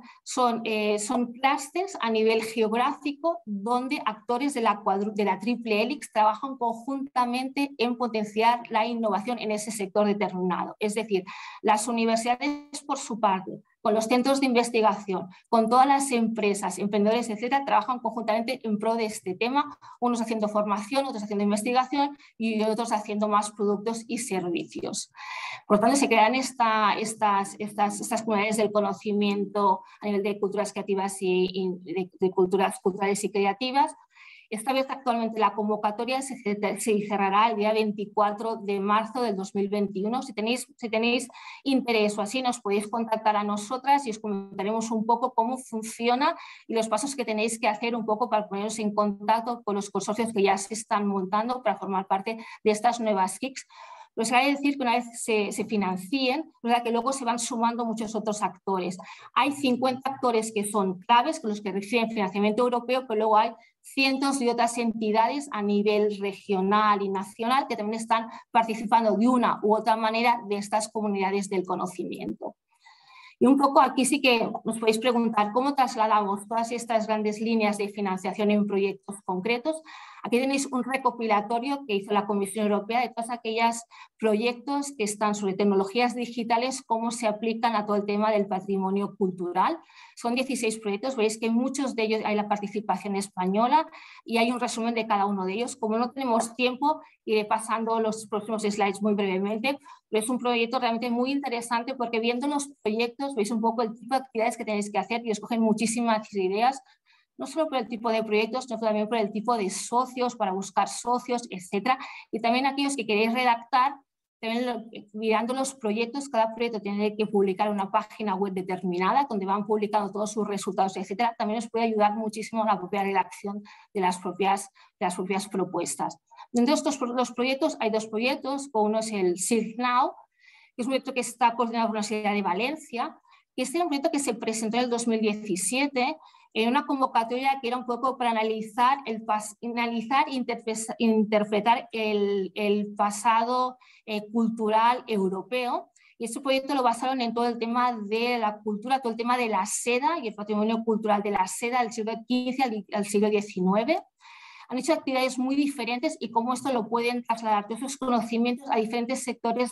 clústeres a nivel geográfico donde actores de la triple hélice trabajan conjuntamente en potenciar la innovación en ese sector determinado. Es decir, las universidades por su parte, con los centros de investigación, con todas las empresas, emprendedores, etcétera, trabajan conjuntamente en pro de este tema, unos haciendo formación, otros haciendo investigación y otros haciendo más productos y servicios. Por lo tanto, se crean estas comunidades del conocimiento a nivel de culturas creativas y de culturas culturales y creativas. Esta vez actualmente la convocatoria se cerrará el día 24 de marzo del 2021. Si tenéis interés o así, nos podéis contactar a nosotras y os comentaremos un poco cómo funciona y los pasos que tenéis que hacer un poco para poneros en contacto con los consorcios que ya se están montando para formar parte de estas nuevas KICs. Pues hay que decir que una vez se financien, ¿verdad?, que luego se van sumando muchos otros actores. Hay 50 actores que son claves, con los que reciben financiamiento europeo, pero luego hay cientos de otras entidades a nivel regional y nacional que también están participando de una u otra manera de estas comunidades del conocimiento. Y un poco aquí sí que nos podéis preguntar cómo trasladamos todas estas grandes líneas de financiación en proyectos concretos. Aquí tenéis un recopilatorio que hizo la Comisión Europea de todos aquellos proyectos que están sobre tecnologías digitales, cómo se aplican a todo el tema del patrimonio cultural. Son 16 proyectos, veis que en muchos de ellos hay la participación española y hay un resumen de cada uno de ellos. Como no tenemos tiempo, iré pasando los próximos slides muy brevemente, pero es un proyecto realmente muy interesante porque viendo los proyectos veis un poco el tipo de actividades que tenéis que hacer y os cogen muchísimas ideas, no solo por el tipo de proyectos, sino también por el tipo de socios, para buscar socios, etcétera. Y también aquellos que queréis redactar, también mirando los proyectos, cada proyecto tiene que publicar una página web determinada donde van publicando todos sus resultados, etcétera. También os puede ayudar muchísimo a la propia redacción de las propias propuestas. Dentro de los proyectos hay dos proyectos, uno es el SIRC Now, que es un proyecto que está coordinado por la Universidad de Valencia, y este era un proyecto que se presentó en el 2017 en una convocatoria que era un poco para analizar e interpretar el pasado cultural europeo. Y este proyecto lo basaron en todo el tema de la cultura, todo el tema de la seda y el patrimonio cultural de la seda del siglo XV al siglo XIX. Han hecho actividades muy diferentes y cómo esto lo pueden trasladar todos esos conocimientos a diferentes sectores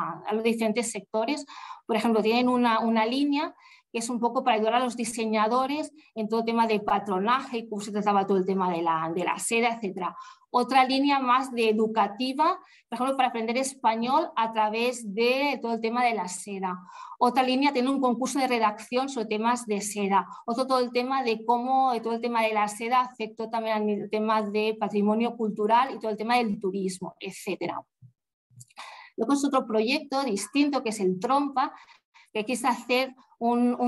Por ejemplo, tienen una línea que es un poco para ayudar a los diseñadores en todo el tema de patronaje y cómo se trataba todo el tema de la seda, etc. Otra línea más de educativa, por ejemplo, para aprender español a través de todo el tema de la seda. Otra línea tiene un concurso de redacción sobre temas de seda. Todo el tema de cómo todo el tema de la seda afectó también al tema de patrimonio cultural y todo el tema del turismo, etc. Luego es otro proyecto distinto que es el Trompa, que quise hacer un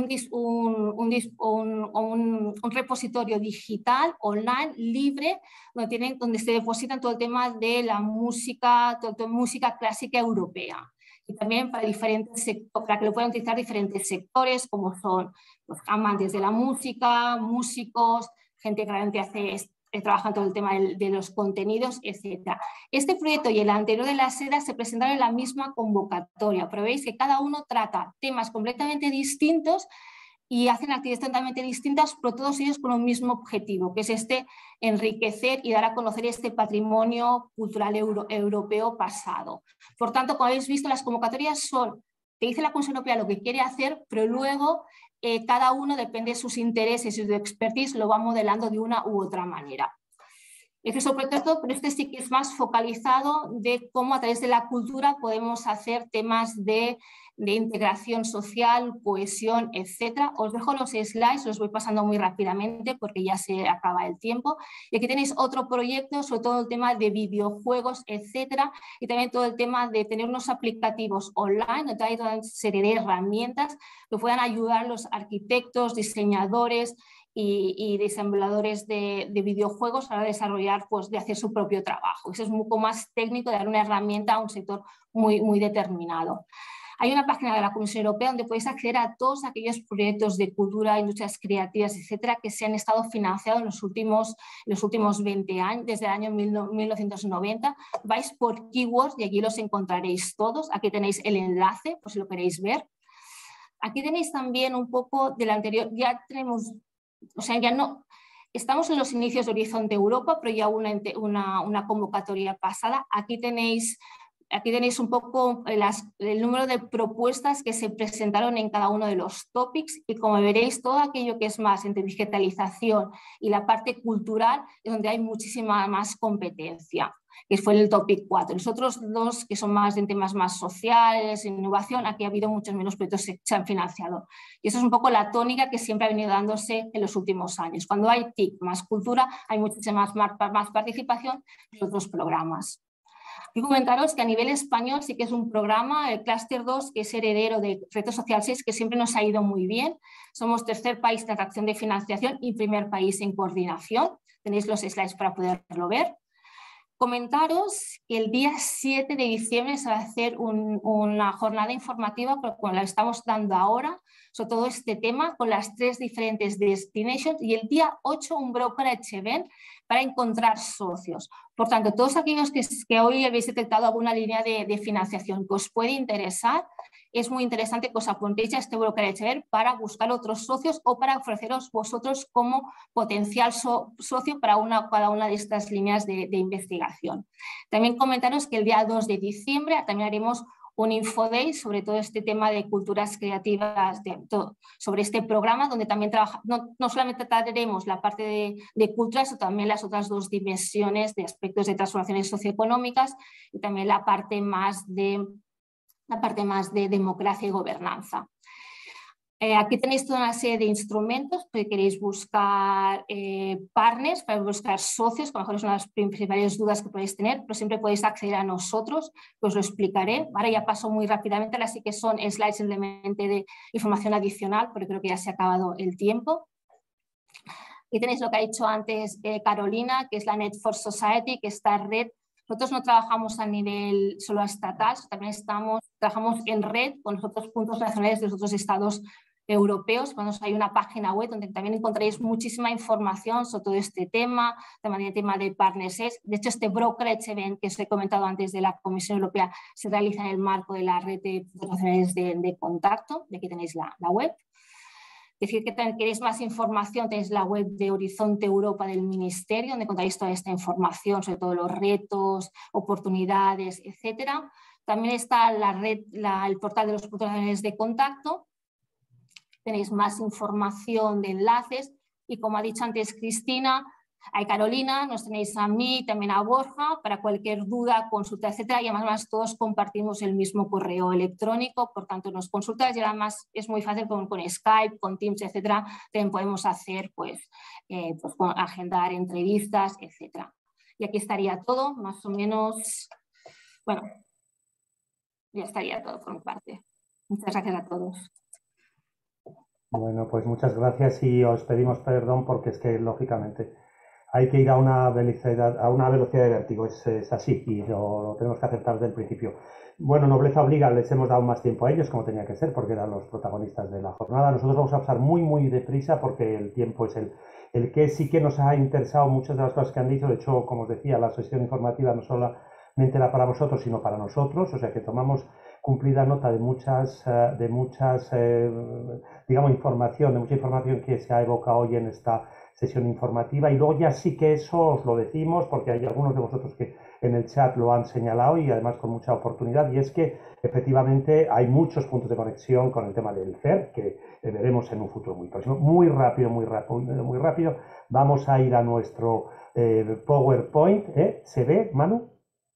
repositorio digital, online, libre, donde se depositan todo el tema de la música, música clásica europea. Y también para que lo puedan utilizar diferentes sectores, como son los amantes de la música, músicos, gente que realmente trabaja en todo el tema de los contenidos, etc. Este proyecto y el anterior de la seda se presentaron en la misma convocatoria, pero veis que cada uno trata temas completamente distintos y hacen actividades totalmente distintas, pero todos ellos con un mismo objetivo, que es enriquecer y dar a conocer este patrimonio cultural europeo pasado. Por tanto, como habéis visto, las convocatorias son, te dice la Comisión Europea lo que quiere hacer, pero luego cada uno, depende de sus intereses y su expertise, lo va modelando de una u otra manera. Es sobre todo, pero este sí que es más focalizado de cómo a través de la cultura podemos hacer temas de integración social, cohesión, etc. Os dejo los slides, los voy pasando muy rápidamente porque ya se acaba el tiempo. Y aquí tenéis otro proyecto, sobre todo el tema de videojuegos, etc. Y también todo el tema de tener unos aplicativos online, donde hay toda una serie de herramientas que puedan ayudar a los arquitectos, diseñadores y ensambladores de videojuegos a desarrollar, pues, de hacer su propio trabajo. Eso es un poco más técnico, de dar una herramienta a un sector muy determinado. Hay una página de la Comisión Europea donde podéis acceder a todos aquellos proyectos de cultura, industrias creativas, etcétera, que se han estado financiados en los últimos 20 años, desde el año 1990. Vais por keywords y allí los encontraréis todos. Aquí tenéis el enlace, por si lo queréis ver. Aquí tenéis también un poco del anterior, ya tenemos, o sea, ya no, estamos en los inicios de Horizonte Europa, pero ya una convocatoria pasada. Aquí tenéis un poco el número de propuestas que se presentaron en cada uno de los topics y, como veréis, todo aquello que es más entre digitalización y la parte cultural es donde hay muchísima más competencia, que fue el topic 4. Los otros dos, que son más en temas más sociales, innovación, aquí ha habido muchos menos proyectos que se han financiado. Y eso es un poco la tónica que siempre ha venido dándose en los últimos años. Cuando hay TIC más cultura, hay muchísima más participación en otros programas. Y comentaros que a nivel español sí que es un programa, el Clúster 2, que es heredero de Reto Social 6, que siempre nos ha ido muy bien. Somos tercer país en atracción de financiación y primer país en coordinación. Tenéis los slides para poderlo ver. Comentaros que el día 7 de diciembre se va a hacer una jornada informativa, como la estamos dando ahora, sobre todo este tema, con las 3 diferentes destinations, y el día 8 un brokerage event para encontrar socios. Por tanto, todos aquellos que hoy habéis detectado alguna línea de financiación que os puede interesar, es muy interesante que os apuntéis a este brokerage event para buscar otros socios o para ofreceros vosotros como potencial socio para cada una de estas líneas de investigación. También comentaros que el día 2 de diciembre también haremos un Infoday sobre todo este tema de culturas creativas, sobre este programa, donde también no solamente trataremos la parte de cultura, sino también las otras 2 dimensiones de aspectos de transformaciones socioeconómicas y también la parte más de democracia y gobernanza. Aquí tenéis toda una serie de instrumentos que queréis buscar partners, para buscar socios, que a lo mejor son las principales dudas que podéis tener, pero siempre podéis acceder a nosotros, que os lo explicaré. Ahora ya paso muy rápidamente, ahora sí que son slides simplemente de información adicional, porque creo que ya se ha acabado el tiempo. Aquí tenéis lo que ha dicho antes Carolina, que es la Net for Society, que esta red. Nosotros no trabajamos a nivel solo estatal, también trabajamos en red con los otros puntos nacionales de los otros estados europeos. Hay una página web donde también encontraréis muchísima información sobre todo este tema, también el tema de partnerships. De hecho, este brokerage event que os he comentado antes de la Comisión Europea se realiza en el marco de la red de nacionales de contacto. De aquí tenéis la web. Decir que queréis más información, tenéis la web de Horizonte Europa del Ministerio, donde encontráis toda esta información sobre todos los retos, oportunidades, etc. También está la red, el portal de los puntos de contacto. Tenéis más información de enlaces y, como ha dicho antes Cristina, hay Carolina, nos tenéis a mí, también a Borja, para cualquier duda, consulta, etcétera. Y además todos compartimos el mismo correo electrónico, por tanto nos consultáis y además es muy fácil con Skype, con Teams, etcétera. También podemos hacer, agendar entrevistas, etcétera. Y aquí estaría todo, más o menos. Bueno, ya estaría todo por mi parte. Muchas gracias a todos. Bueno, pues muchas gracias y os pedimos perdón porque es que, lógicamente, hay que ir a una velocidad de vértigo, es así y lo tenemos que aceptar desde el principio. Bueno, nobleza obliga, les hemos dado más tiempo a ellos, como tenía que ser, porque eran los protagonistas de la jornada. Nosotros vamos a pasar muy deprisa porque el tiempo es el que sí que nos ha interesado muchas de las cosas que han dicho. De hecho, como os decía, la sesión informativa no solamente era para vosotros, sino para nosotros, o sea que tomamos cumplida nota de digamos, de mucha información que se ha evocado hoy en esta sesión informativa. Y luego ya sí que eso os lo decimos, porque hay algunos de vosotros que en el chat lo han señalado y además con mucha oportunidad, y es que efectivamente hay muchos puntos de conexión con el tema del CER, que veremos en un futuro muy próximo. Muy rápido, vamos a ir a nuestro PowerPoint. ¿Se ve, Manu?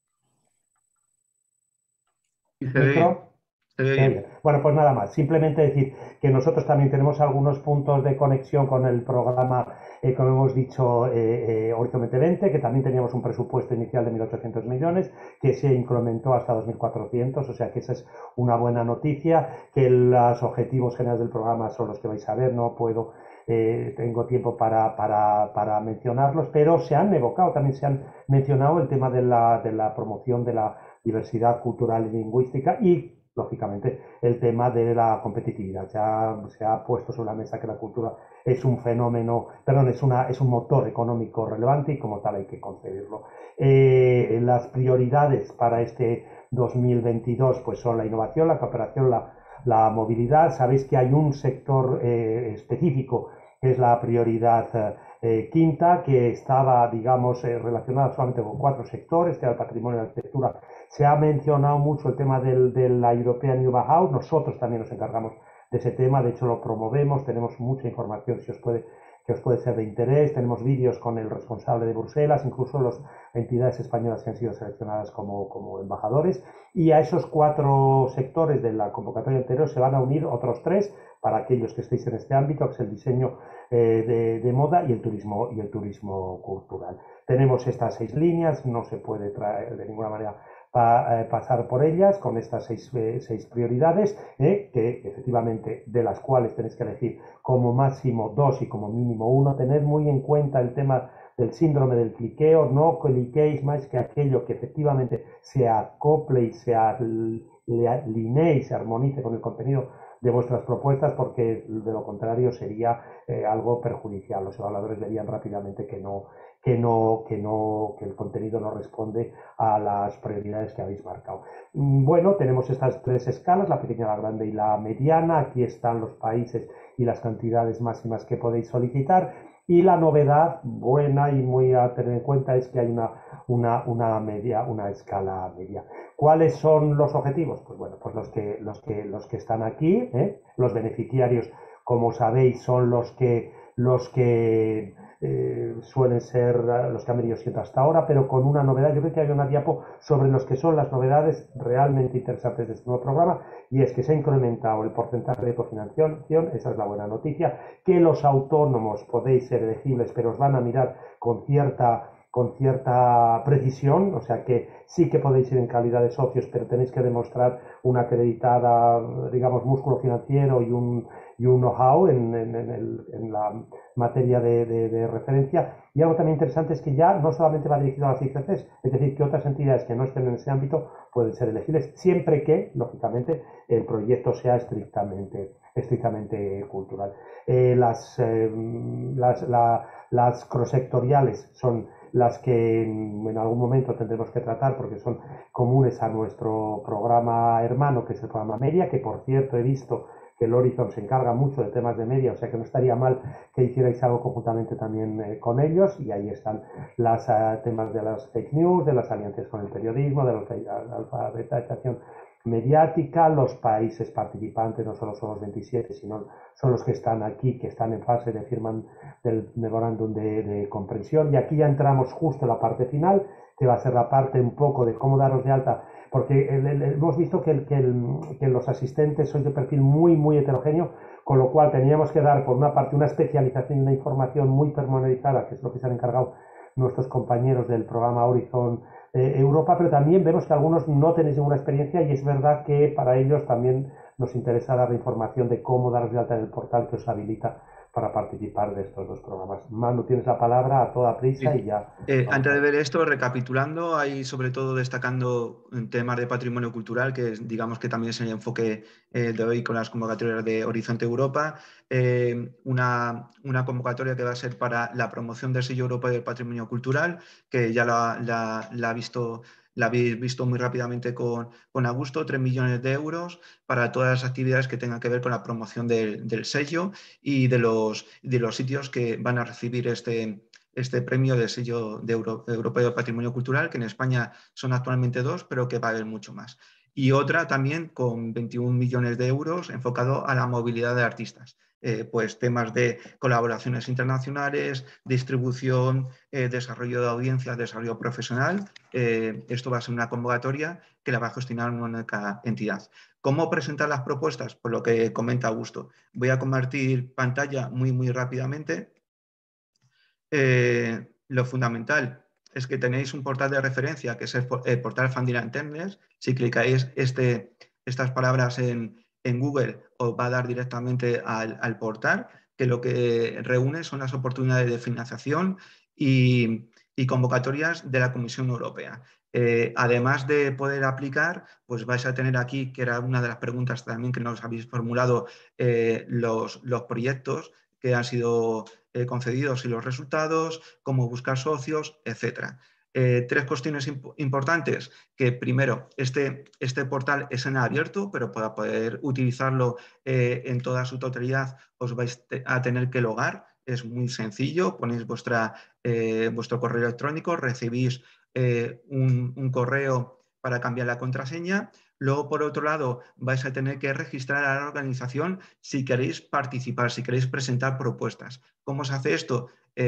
Sí, se ve bien. Bueno, pues nada más. Simplemente decir que nosotros también tenemos algunos puntos de conexión con el programa, como hemos dicho, Horizon 2020, que también teníamos un presupuesto inicial de 1.800 millones, que se incrementó hasta 2.400, o sea que esa es una buena noticia, que los objetivos generales del programa son los que vais a ver, no puedo... tengo tiempo para mencionarlos, pero se han evocado, también se han mencionado el tema de la promoción de la diversidad cultural y lingüística y, lógicamente, el tema de la competitividad. Ya se ha puesto sobre la mesa que la cultura es un fenómeno, perdón, es un motor económico relevante y como tal hay que concebirlo. Las prioridades para este 2022 pues son la innovación, la cooperación, la movilidad. Sabéis que hay un sector específico que es la prioridad quinta, que estaba, digamos, relacionada solamente con 4 sectores, que era el patrimonio, la arquitectura. Se ha mencionado mucho el tema de la European New Bauhaus. Nosotros también nos encargamos de ese tema, de hecho lo promovemos, tenemos mucha información que os puede ser de interés, tenemos vídeos con el responsable de Bruselas, incluso las entidades españolas que han sido seleccionadas como embajadores, y a esos 4 sectores de la convocatoria anterior se van a unir otros 3 para aquellos que estéis en este ámbito, que es el diseño de moda y el turismo cultural. Tenemos estas 6 líneas, no se puede traer de ninguna manera pasar por ellas con estas 6 prioridades, que efectivamente de las cuales tenéis que elegir como máximo 2 y como mínimo 1. Tened muy en cuenta el tema del síndrome del cliqueo, no cliquéis más que aquello que efectivamente se acople y se alinee y se armonice con el contenido de vuestras propuestas, porque de lo contrario sería algo perjudicial. Los evaluadores verían rápidamente que el contenido no responde a las prioridades que habéis marcado. Bueno, tenemos estas 3 escalas, la pequeña, la grande y la mediana. Aquí están los países y las cantidades máximas que podéis solicitar. Y la novedad buena y muy a tener en cuenta es que hay una escala media. ¿Cuáles son los objetivos? Pues bueno, pues los que están aquí, los beneficiarios, como sabéis, son los que suelen ser los que han venido siendo hasta ahora, pero con una novedad. Yo creo que hay una diapo sobre los que son las novedades realmente interesantes de este nuevo programa, y es que se ha incrementado el porcentaje de cofinanciación. Esa es la buena noticia, que los autónomos podéis ser elegibles, pero os van a mirar con cierta precisión, o sea que sí que podéis ir en calidad de socios, pero tenéis que demostrar una acreditada, digamos, músculo financiero y un know-how en la materia de referencia. Y algo también interesante es que ya no solamente va dirigido a las ICCs, es decir, que otras entidades que no estén en ese ámbito pueden ser elegibles, siempre que, lógicamente, el proyecto sea estrictamente cultural. Las cross-sectoriales son las que en algún momento tendremos que tratar, porque son comunes a nuestro programa hermano, que es el programa Media, que por cierto he visto que el Horizon se encarga mucho de temas de media, o sea que no estaría mal que hicierais algo conjuntamente también con ellos. Y ahí están los temas de las fake news, de las alianzas con el periodismo, de la alfabetización mediática. Los países participantes no solo son los 27, sino son los que están aquí, que están en fase de firma del memorándum de comprensión. Y aquí ya entramos justo en la parte final, que va a ser la parte un poco de cómo daros de alta, porque hemos visto que los asistentes son de perfil muy heterogéneo, con lo cual teníamos que dar, por una parte, una especialización y una información muy pormenorizada, que es lo que se han encargado nuestros compañeros del programa Horizon Europa, pero también vemos que algunos no tenéis ninguna experiencia, y es verdad que para ellos también nos interesa dar la información de cómo daros de alta en el portal que os habilita para participar de estos 2 programas. Manu, tienes la palabra a toda prisa. Sí. Y ya. Antes de ver esto, recapitulando, hay sobre todo destacando temas de patrimonio cultural, que digamos que también es el enfoque de hoy con las convocatorias de Horizonte Europa. Una convocatoria que va a ser para la promoción del sello Europa del patrimonio cultural, que ya la ha visto la habéis visto muy rápidamente con Augusto, 3 millones de euros para todas las actividades que tengan que ver con la promoción del sello y de los sitios que van a recibir este premio de sello europeo de patrimonio cultural, que en España son actualmente 2, pero que va a haber mucho más. Y otra también con 21 millones de euros enfocado a la movilidad de artistas. Pues temas de colaboraciones internacionales, distribución, desarrollo de audiencias, desarrollo profesional. Esto va a ser una convocatoria que la va a gestionar una única entidad. ¿Cómo presentar las propuestas? Por lo que comenta Augusto. Voy a compartir pantalla muy rápidamente. Lo fundamental es que tenéis un portal de referencia que es el portal Funding and Tenders. Si clicáis estas palabras en Google, os va a dar directamente al portal, que lo que reúne son las oportunidades de financiación y convocatorias de la Comisión Europea. Además de poder aplicar, pues vais a tener aquí, que era una de las preguntas también que nos habéis formulado, los proyectos que han sido concedidos y los resultados, cómo buscar socios, etc. 3 cuestiones importantes, que primero, este portal es en abierto, pero para poder utilizarlo en toda su totalidad os vais a tener que logar. Es muy sencillo, ponéis vuestro correo electrónico, recibís un correo para cambiar la contraseña. Luego, por otro lado, vais a tener que registrar a la organización si queréis participar, si queréis presentar propuestas. ¿Cómo se hace esto?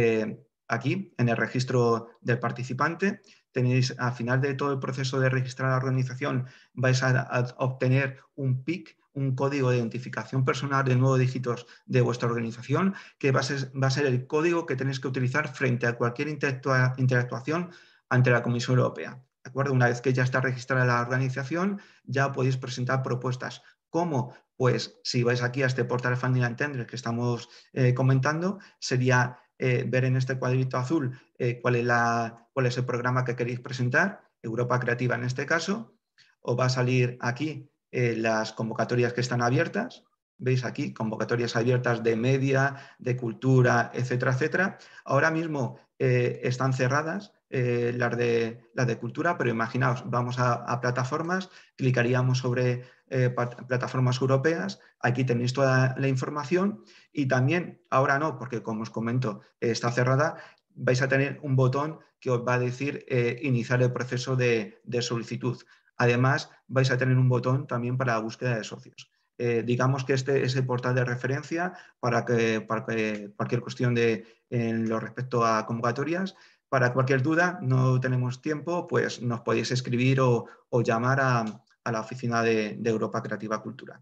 Aquí, en el registro del participante, tenéis al final de todo el proceso de registrar a la organización, vais a obtener un PIC, un código de identificación personal de 9 dígitos de vuestra organización, que va a ser el código que tenéis que utilizar frente a cualquier interactuación ante la Comisión Europea. ¿De acuerdo? Una vez que ya está registrada la organización, ya podéis presentar propuestas. ¿Cómo? Pues si vais aquí a este portal Funding and Tenders que estamos comentando, sería ver en este cuadrito azul cuál es el programa que queréis presentar, Europa Creativa en este caso. Os va a salir aquí las convocatorias que están abiertas. Veis aquí, convocatorias abiertas de media, de cultura, etcétera, etcétera. Ahora mismo están cerradas las de cultura, pero imaginaos, vamos a plataformas, clicaríamos sobre plataformas europeas, aquí tenéis toda la información y también, ahora no, porque como os comento, está cerrada, vais a tener un botón que os va a decir iniciar el proceso de solicitud. Además, vais a tener un botón también para la búsqueda de socios. Digamos que este es el portal de referencia para que cualquier cuestión en lo respecto a convocatorias. Para cualquier duda, no tenemos tiempo, pues nos podéis escribir o llamar a la oficina de Europa Creativa Cultura.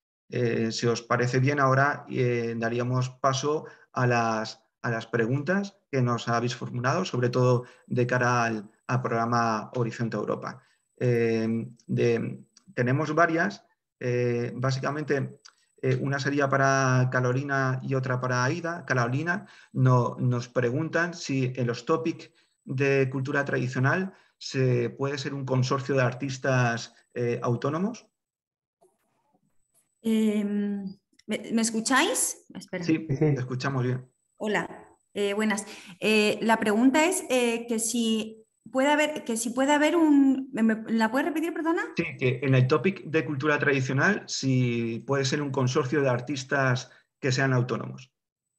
Si os parece bien, ahora daríamos paso a las preguntas que nos habéis formulado, sobre todo de cara al programa Horizonte Europa. Tenemos varias, básicamente una sería para Carolina y otra para Aida. Carolina nos preguntan si en los topics de cultura tradicional se puede ser un consorcio de artistas autónomos. ¿Me escucháis? Espera. Sí, te escuchamos bien. Hola, buenas. La pregunta es que si puede haber un... ¿La puedes repetir, perdona? Sí, que en el topic de cultura tradicional, si puede ser un consorcio de artistas que sean autónomos.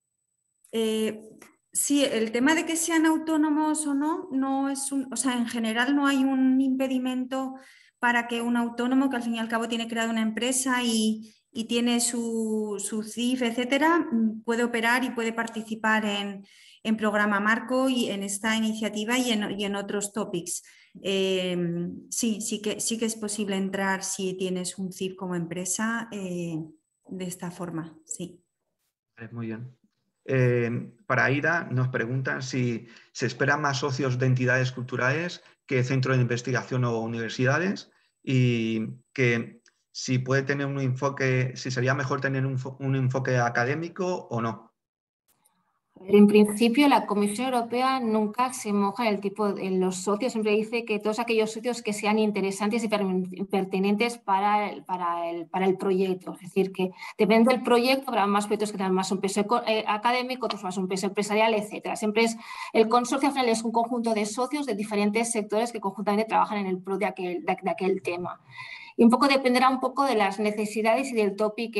Sí, el tema de que sean autónomos o no es o sea, en general no hay un impedimento para que un autónomo, que al fin y al cabo tiene creada una empresa y tiene su CIF, etcétera, puede operar y puede participar en programa marco y en esta iniciativa y en otros topics. Sí que es posible entrar si tienes un CIF como empresa de esta forma, sí. Muy bien. Para Aida nos preguntan si se esperan más socios de entidades culturales que centros de investigación o universidades y que si puede tener un enfoque, si sería mejor tener un enfoque académico o no. En principio, la Comisión Europea nunca se moja en los socios, siempre dice que todos aquellos socios que sean interesantes y pertinentes para el proyecto. Es decir, que depende del proyecto, habrá más proyectos que tengan más un peso académico, otros más un peso empresarial, etc. Siempre el consorcio al final es un conjunto de socios de diferentes sectores que conjuntamente trabajan en el pro de aquel tema. Y un poco dependerá un poco de las necesidades y del topic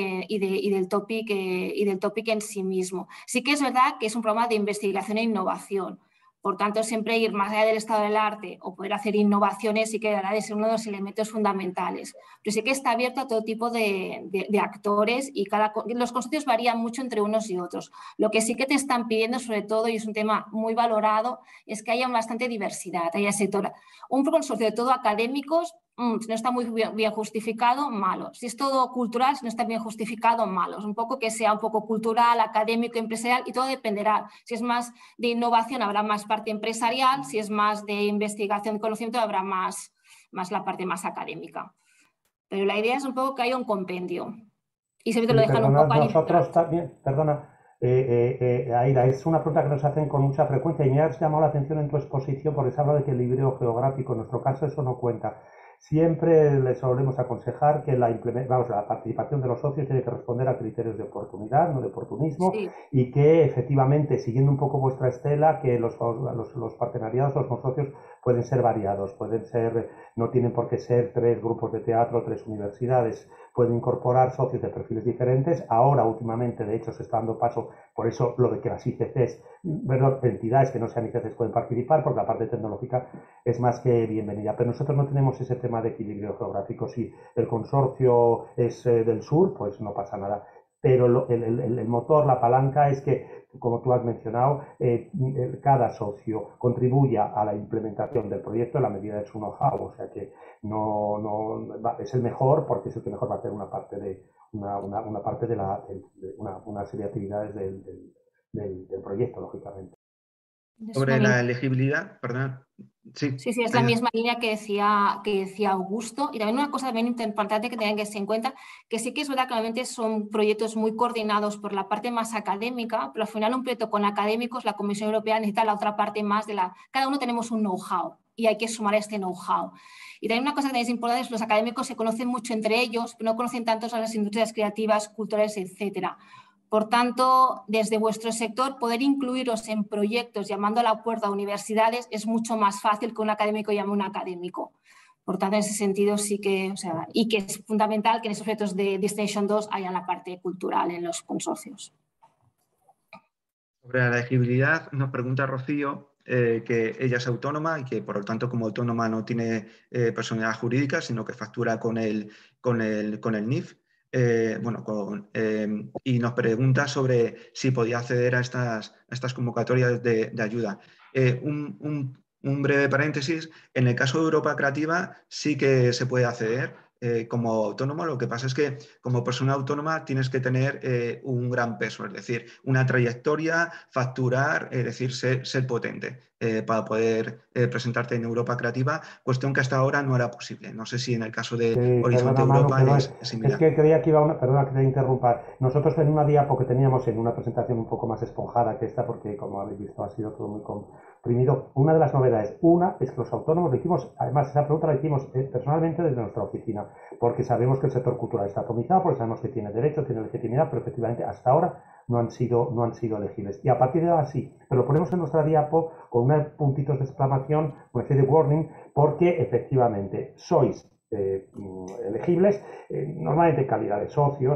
en sí mismo. Sí que es verdad que es un programa de investigación e innovación. Por tanto, siempre ir más allá del estado del arte o poder hacer innovaciones sí que deberá de ser uno de los elementos fundamentales. Pero sí que está abierto a todo tipo de actores y los consorcios varían mucho entre unos y otros. Lo que sí que te están pidiendo, sobre todo, y es un tema muy valorado, es que haya bastante diversidad, haya sector. Un consorcio de todo académicos, si no está muy bien justificado, malo. Si es todo cultural, si no está bien justificado, malo. Es un poco que sea un poco cultural, académico, empresarial, y todo dependerá. Si es más de innovación, habrá más parte empresarial. Si es más de investigación y conocimiento, habrá más la parte más académica. Pero la idea es un poco que haya un compendio. Y siempre te lo dejan un poco a nosotros también, perdona, Aida, es una pregunta que nos hacen con mucha frecuencia y me has llamado la atención en tu exposición porque se habla de equilibrio geográfico. En nuestro caso eso no cuenta. Siempre les solemos aconsejar que la participación de los socios tiene que responder a criterios de oportunidad, no de oportunismo, sí. Y que efectivamente, siguiendo un poco vuestra estela, que los partenariados, los consorcios pueden ser variados, no tienen por qué ser 3 grupos de teatro, 3 universidades, pueden incorporar socios de perfiles diferentes. Ahora, últimamente, de hecho, se está dando paso, por eso lo de que las ICCs, entidades que no sean ICCs pueden participar, porque la parte tecnológica es más que bienvenida. Pero nosotros no tenemos ese tema de equilibrio geográfico. Si el consorcio es del sur, pues no pasa nada. Pero el motor, la palanca es que, como tú has mencionado, cada socio contribuya a la implementación del proyecto en la medida de su know-how. O sea que es el mejor porque es el que mejor va a hacer una parte de una serie de actividades del proyecto, lógicamente. Sobre la elegibilidad, perdón. Sí, es la misma línea que decía Augusto. Y también una cosa también importante que tengan que tener en cuenta, que sí que es verdad que normalmente son proyectos muy coordinados por la parte más académica, pero al final un proyecto con académicos, la Comisión Europea necesita la otra parte más cada uno tenemos un know-how y hay que sumar este know-how. Y también una cosa que es importante es que los académicos se conocen mucho entre ellos, pero no conocen tanto a las industrias creativas, culturales, etcétera. Por tanto, desde vuestro sector, poder incluiros en proyectos llamando a la puerta a universidades es mucho más fácil que un académico llame a un académico. Por tanto, en ese sentido sí que, y que es fundamental que en esos proyectos de Destination 2 haya la parte cultural en los consorcios. Sobre la elegibilidad, nos pregunta Rocío que ella es autónoma y que, por lo tanto, como autónoma no tiene personalidad jurídica, sino que factura con el NIF. Y nos pregunta sobre si podía acceder a estas convocatorias de ayuda. Un breve paréntesis, en el caso de Europa Creativa sí que se puede acceder como autónomo. Lo que pasa es que como persona autónoma tienes que tener un gran peso, es decir, una trayectoria, facturar, es decir, ser potente para poder presentarte en Europa Creativa, cuestión que hasta ahora no era posible. No sé si en el caso de Horizonte Europa es similar. Es que creía que iba perdona que te interrumpa. Nosotros en una diapo que teníamos en una presentación un poco más esponjada que esta, porque como habéis visto ha sido todo muy comprimido, una de las novedades, es que los autónomos lo hicimos, además esa pregunta la hicimos personalmente desde nuestra oficina, porque sabemos que el sector cultural está atomizado, porque sabemos que tiene derecho, tiene legitimidad, pero efectivamente hasta ahora no han sido elegibles. Y a partir de ahora sí, pero lo ponemos en nuestra diapo con unos puntitos de exclamación, una especie de warning, porque efectivamente sois elegibles, normalmente en calidad de socios,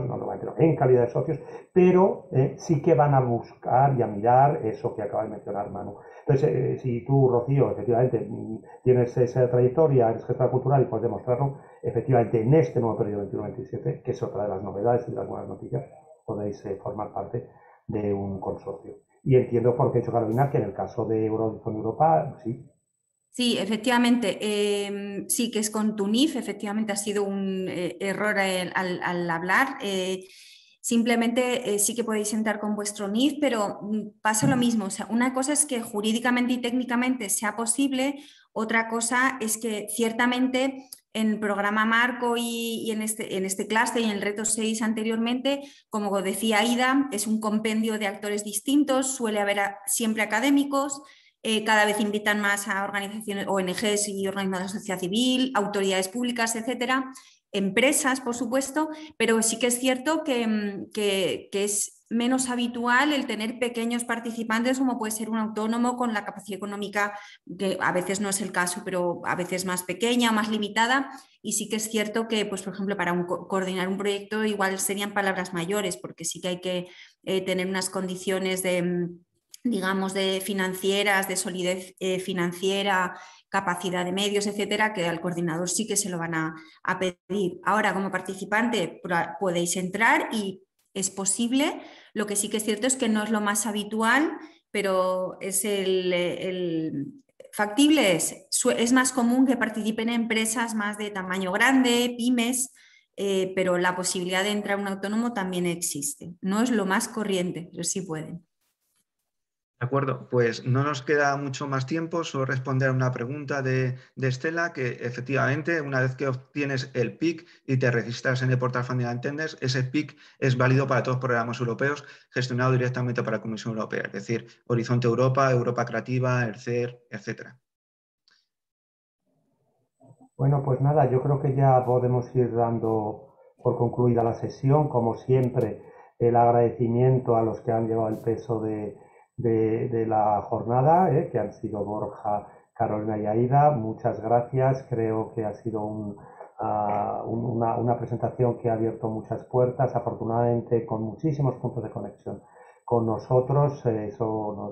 pero sí que van a buscar y a mirar eso que acaba de mencionar Manu. Entonces, si tú, Rocío, efectivamente tienes esa trayectoria, eres gestora cultural y puedes demostrarlo, efectivamente en este nuevo periodo 21-27, que es otra de las novedades y de las buenas noticias, podéis formar parte de un consorcio. Y entiendo por qué ha dicho Carolina que en el caso de Horizonte Europa, sí. Sí, efectivamente, sí que es con tu NIF, efectivamente ha sido un error al hablar. Simplemente sí que podéis entrar con vuestro NIF, pero pasa lo mismo. O sea, una cosa es que jurídicamente y técnicamente sea posible, otra cosa es que ciertamente en el programa Marco y en este clúster y en el reto 6 anteriormente, como decía Aida, es un compendio de actores distintos, suele haber siempre académicos, cada vez invitan más a organizaciones, ONGs y organismos de la sociedad civil, autoridades públicas, etcétera, empresas, por supuesto, pero sí que es cierto que es menos habitual el tener pequeños participantes como puede ser un autónomo con la capacidad económica, que a veces no es el caso, pero a veces más pequeña o más limitada, y sí que es cierto que, pues, por ejemplo, para coordinar un proyecto igual serían palabras mayores, porque sí que hay que tener unas condiciones de, digamos, de financieras, de solidez financiera, capacidad de medios, etcétera, que al coordinador sí que se lo van a pedir. Ahora, como participante, podéis entrar y es posible. Lo que sí que es cierto es que no es lo más habitual, pero es factible es más común que participen empresas más de tamaño grande, pymes, pero la posibilidad de entrar un autónomo también existe. No es lo más corriente, pero sí pueden. De acuerdo, pues no nos queda mucho más tiempo, solo responder a una pregunta de Estela, que efectivamente una vez que obtienes el PIC y te registras en el portal Funding Tenders, ese PIC es válido para todos los programas europeos gestionados directamente por la Comisión Europea, es decir, Horizonte Europa, Europa Creativa, el CER, etcétera. Bueno, pues nada, yo creo que ya podemos ir dando por concluida la sesión. Como siempre, el agradecimiento a los que han llevado el peso de la jornada, que han sido Borja, Carolina y Aida. Muchas gracias. Creo que ha sido una presentación que ha abierto muchas puertas, afortunadamente con muchísimos puntos de conexión con nosotros. Eso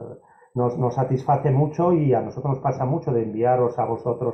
nos satisface mucho, y a nosotros nos pasa mucho de enviaros a vosotros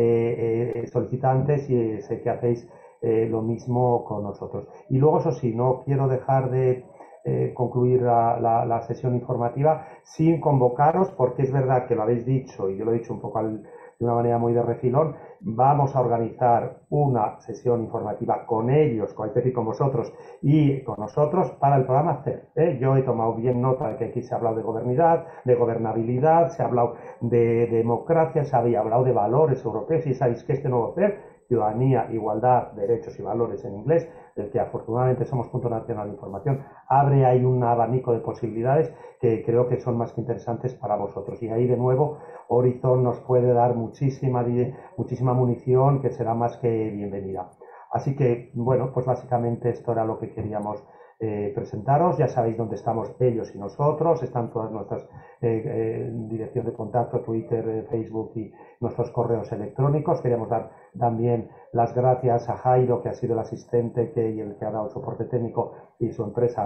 solicitantes, y sé que hacéis lo mismo con nosotros. Y luego, eso sí, no quiero dejar de concluir la sesión informativa sin convocaros, porque es verdad que lo habéis dicho y yo lo he dicho un poco de una manera muy de refilón. Vamos a organizar una sesión informativa con ellos, es decir, con vosotros y con nosotros, para el programa CER. Yo he tomado bien nota de que aquí se ha hablado de gobernabilidad, se ha hablado de democracia, se había hablado de valores europeos, y sabéis que este nuevo CER, Ciudadanía, Igualdad, Derechos y Valores en inglés, del que afortunadamente somos Punto Nacional de Información, abre ahí un abanico de posibilidades que creo que son más que interesantes para vosotros. Y ahí, de nuevo, Horizon nos puede dar muchísima munición, que será más que bienvenida. Así que, bueno, pues básicamente esto era lo que queríamos presentaros. Ya sabéis dónde estamos ellos y nosotros. Están todas nuestras direcciones de contacto, Twitter, Facebook y nuestros correos electrónicos. Queríamos dar también las gracias a Jairo, que ha sido el asistente y el que ha dado el soporte técnico, y su empresa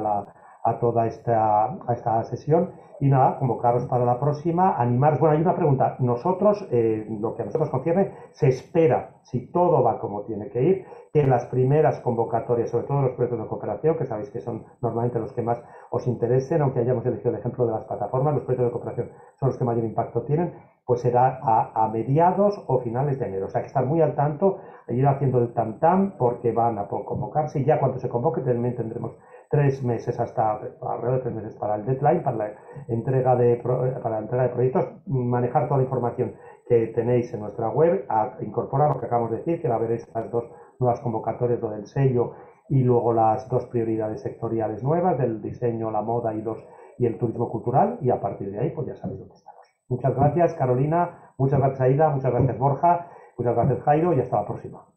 a toda esta sesión. Y nada, convocaros para la próxima, animaros. Bueno, hay una pregunta. Nosotros, lo que a nosotros concierne, se espera, si todo va como tiene que ir, que en las primeras convocatorias, sobre todo los proyectos de cooperación, que sabéis que son normalmente los que más os interesen, aunque hayamos elegido el ejemplo de las plataformas, los proyectos de cooperación son los que mayor impacto tienen, pues será a mediados o finales de enero. O sea, que estar muy al tanto, ir haciendo el tam-tam, porque van a convocarse, y ya cuando se convoque también tendremos 3 meses, alrededor de 3 meses para el deadline, para la entrega de proyectos, manejar toda la información que tenéis en nuestra web, a incorporar lo que acabamos de decir, que va a haber estas 2 nuevas convocatorias, lo del sello y luego las 2 prioridades sectoriales nuevas, del diseño, la moda y el turismo cultural, y a partir de ahí pues ya sabéis dónde estamos. Muchas gracias, Carolina, muchas gracias, Aida, muchas gracias, Borja, muchas gracias, Jairo, y hasta la próxima.